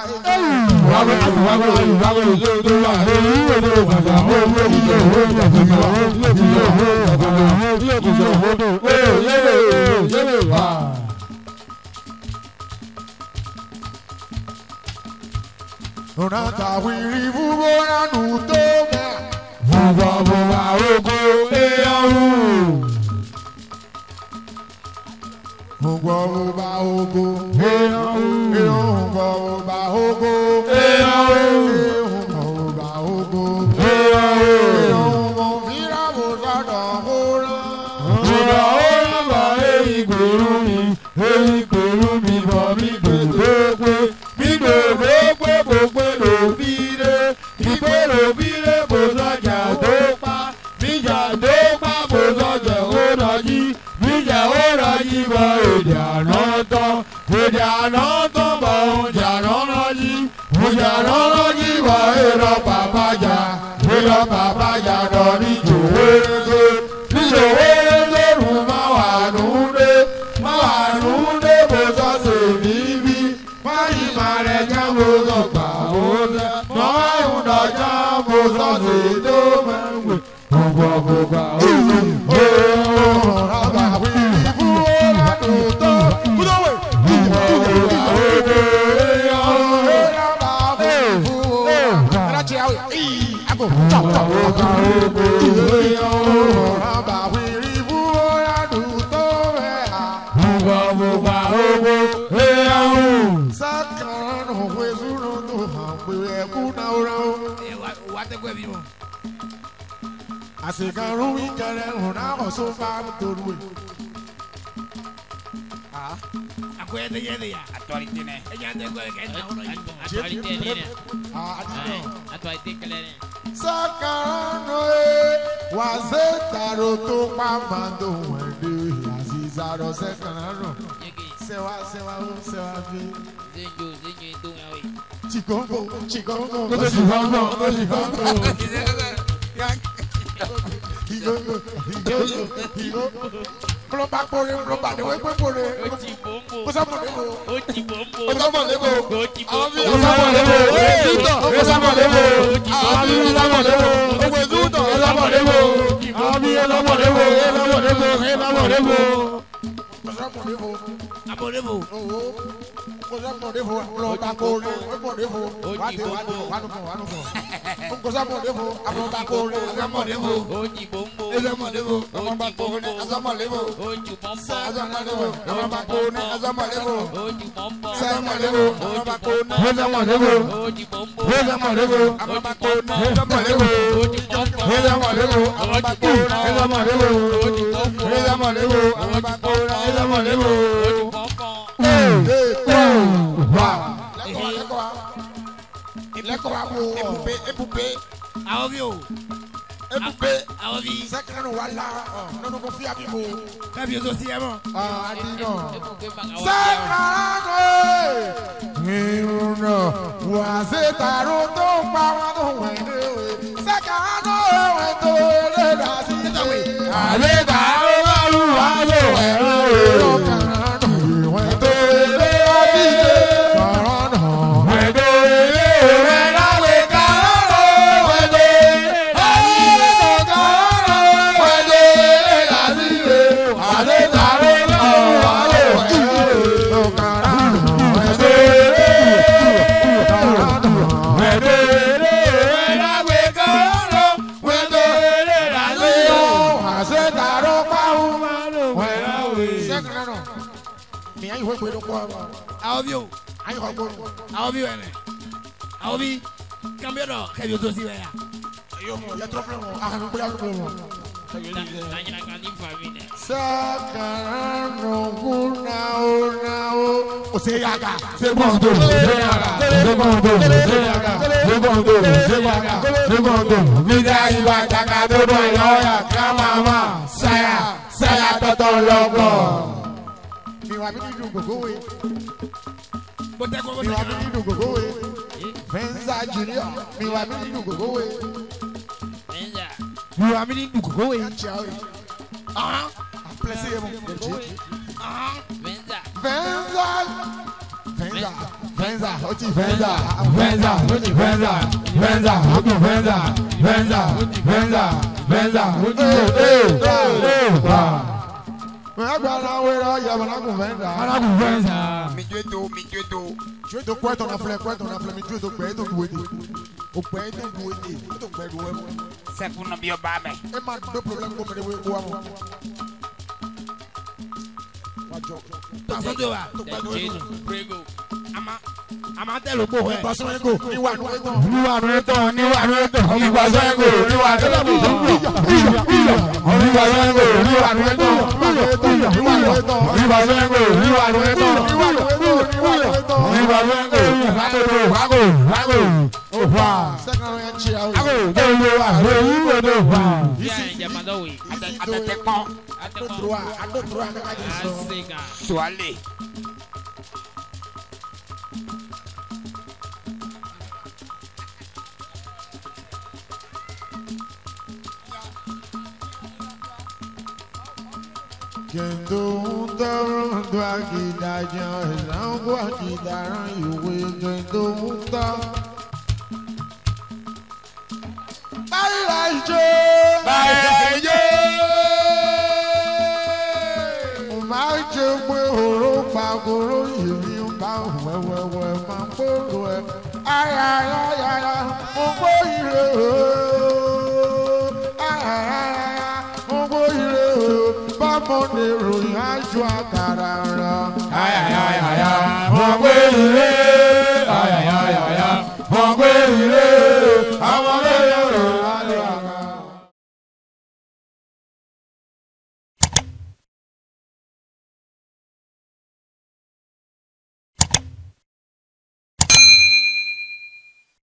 Nunata wiri vugo na nutome vugo vuga ogo eyahu vugo vuga ogo eyahu vugo vuga ogo eyahu vugo vuga ogo eyahu mo vira bozada hora bozada hora ba eyi gurumi bo mi gbogbo gbogbo ló fi dé ìgbé ló fi dé bó sọjà tó pa bíjà tó pa bó sọjà ó rọjí bíjà ó rọjí bọ èdè àná tán bọ oúnjẹ àná rọjí bọ èrò pàpàjà lọ ní jòwéré rùn má wà nù dé bó sọ̀sẹ̀ bíbí wáyé má rẹ̀ jáwó lọ́gbà ó sẹ́ mọ́ ẹ̀hún dọ̀jọ́ bó sọ̀sẹ̀ tó mẹ́wẹ̀ gbogbo gbà owó. Rọ́bà wíìlì fún ọ̀làdùn tó kúlọ̀wé. Gbà gbà owó. Rọ́bà wíìlì fún ọ̀làdùn tó rọ́bà wíìlì fún ọ̀làdùn tó rẹ̀ á. Gbà gbà owó. Sákàrán òwe sùúrù tó hàn pé ẹkú náà rán o. Wà á tẹ́kọ̀ọ́ ẹbí mọ̀. Àṣekarún ìjẹrẹ hùn náà kò só bá toru ẹ̀. Àkóyẹ tẹ yẹ lè yà. Actualité ne. Ẹ jẹ́ àtẹ́kọ̀ọ́ ẹ̀ kẹ́ ẹ̀ náà wọ́n yìí. Actualité ne. Àdìgbò. Actualité kẹlẹ́ ne. Sákàrán òwe wà sé tàró tó pa màdó wẹ̀dẹ̀ àṣìṣàrọ̀ sẹ́kàrán rọ̀. Sẹ́wà bí. Zenjo tó ń yàwé. Chikongo. Mlomba kore, mlomba de we kore. Oti bombo. Osamolebo. Oti bombo. Osamolebo. Oti bombo. Osamolebo. Osamolebo. Osamolebo. Osamolebo. Osamolebo. Abolebo. Osamolebo. Mlomba kore, mlomba Osamolebo. Mlomba kore, Abolebo. Oti bombo. Abolebo. Oti bombo. Osamolebo. Oti bombo. Osamolebo. Mlomba kore, Osamolebo. Oti bombo. Osamolebo. Mlomba kore, Osamolebo. Oti bombo. Osamolebo. Mlomba kore, Osamolebo. Oti bombo. Osamolebo. Osamolebo. Oti bombo. Osamolebo. Osamolebo. Oti bombo. Àwọn bí o. Àwọn bí. Sẹ́kẹ̀rẹ̀ wà lá nínú kò fi àbíbo. Kábí o tó sí ẹ mọ̀. Àdínà. Ebùgbé bàgà wà. Sẹ́kẹ̀rẹ̀ ìrùnà wà sí tàró tó ń pa wọn tó wẹ̀ ní òwe. Sẹ́kẹ̀rẹ̀ wẹ̀ tó lè dà sí ìtàwé. Àlejò àwọn olùwà ló ẹ̀rọ èrò. Wẹ̀ tó lè dà sí ìtàwé. Ẹ̀dọ́ ilé rẹ̀ láwé kárọ̀. Ẹ̀dọ́ ilé kárọ̀. Ẹ̀dọ́ ilé làásìlè. Àlejò àwọn olùwà ló ẹ̀rọ èrò. Ẹ̀dọ́ ilé rẹ̀ láwé kárọ̀. Ẹ̀dọ́ ilé làásìlè. Àwọn bí o. Àwọn bí wẹ̀lẹ̀. Àwọn bí. Kábí ọ̀dọ̀ kábí o tó sí wẹ̀ yà. Tanyina kan ní fàmí nẹ. Segundo, vida iba atacado no yoya, kamama, saya toto loco. Miwa mi nínú gbogbo we. Bó tẹ́kọ̀ bó Miwa mi tẹ́kọ̀. nínú gbogbo we. Fẹ́ńsà Junior. Miwa mi nínú gbogbo we. Ẹ̀yà. Miwa mi ní dùkú wẹ̀. Chiawe. Àpẹlẹsẹ yẹn mọ. Venza. Fẹ́ńsà. Ó ti Venza, Venza, Venza, Venza, Venza, Venza, Agbára wẹ̀rọ yàrá kò fẹ́ńsà. Venza. Mi jueto. Tu to kwẹtọ na filẹ mi tu to gbẹ to du ede. O gbẹ to du ede. O to gbẹ du ẹmu. Sẹ́kùn náà bí ọba mẹ́. E ma gbé problème ko mẹrẹ wo wa mọ. Wájọ. Tọ́sọ́jọ́ wa. To gbẹ du ẹmu. Prego. Àmà tẹ̀lé ògbó ẹ̀. Ìgbàsọ ego ìwà nu ẹtọ. Sẹ́kẹ̀rẹ̀ yẹn Chiawe. Adótúrọ̀ akẹ́kọ̀ọ́ sọ. Suale. Kendo ń tọrọ ndo akidajan ìsanwó akidaran ìwé kendo ń tọ. Báyìí la ìjọ. Báyìí la ìjọ. àgòrò ìrì ń bá wẹ̀wẹ̀wẹ̀ máa ń gbòòrò ẹ̀. Ayayayaya mo gbó ire o. Ayayayaya mo gbó ire o. Bámo ni ròyìn aṣọ àkàrà rà.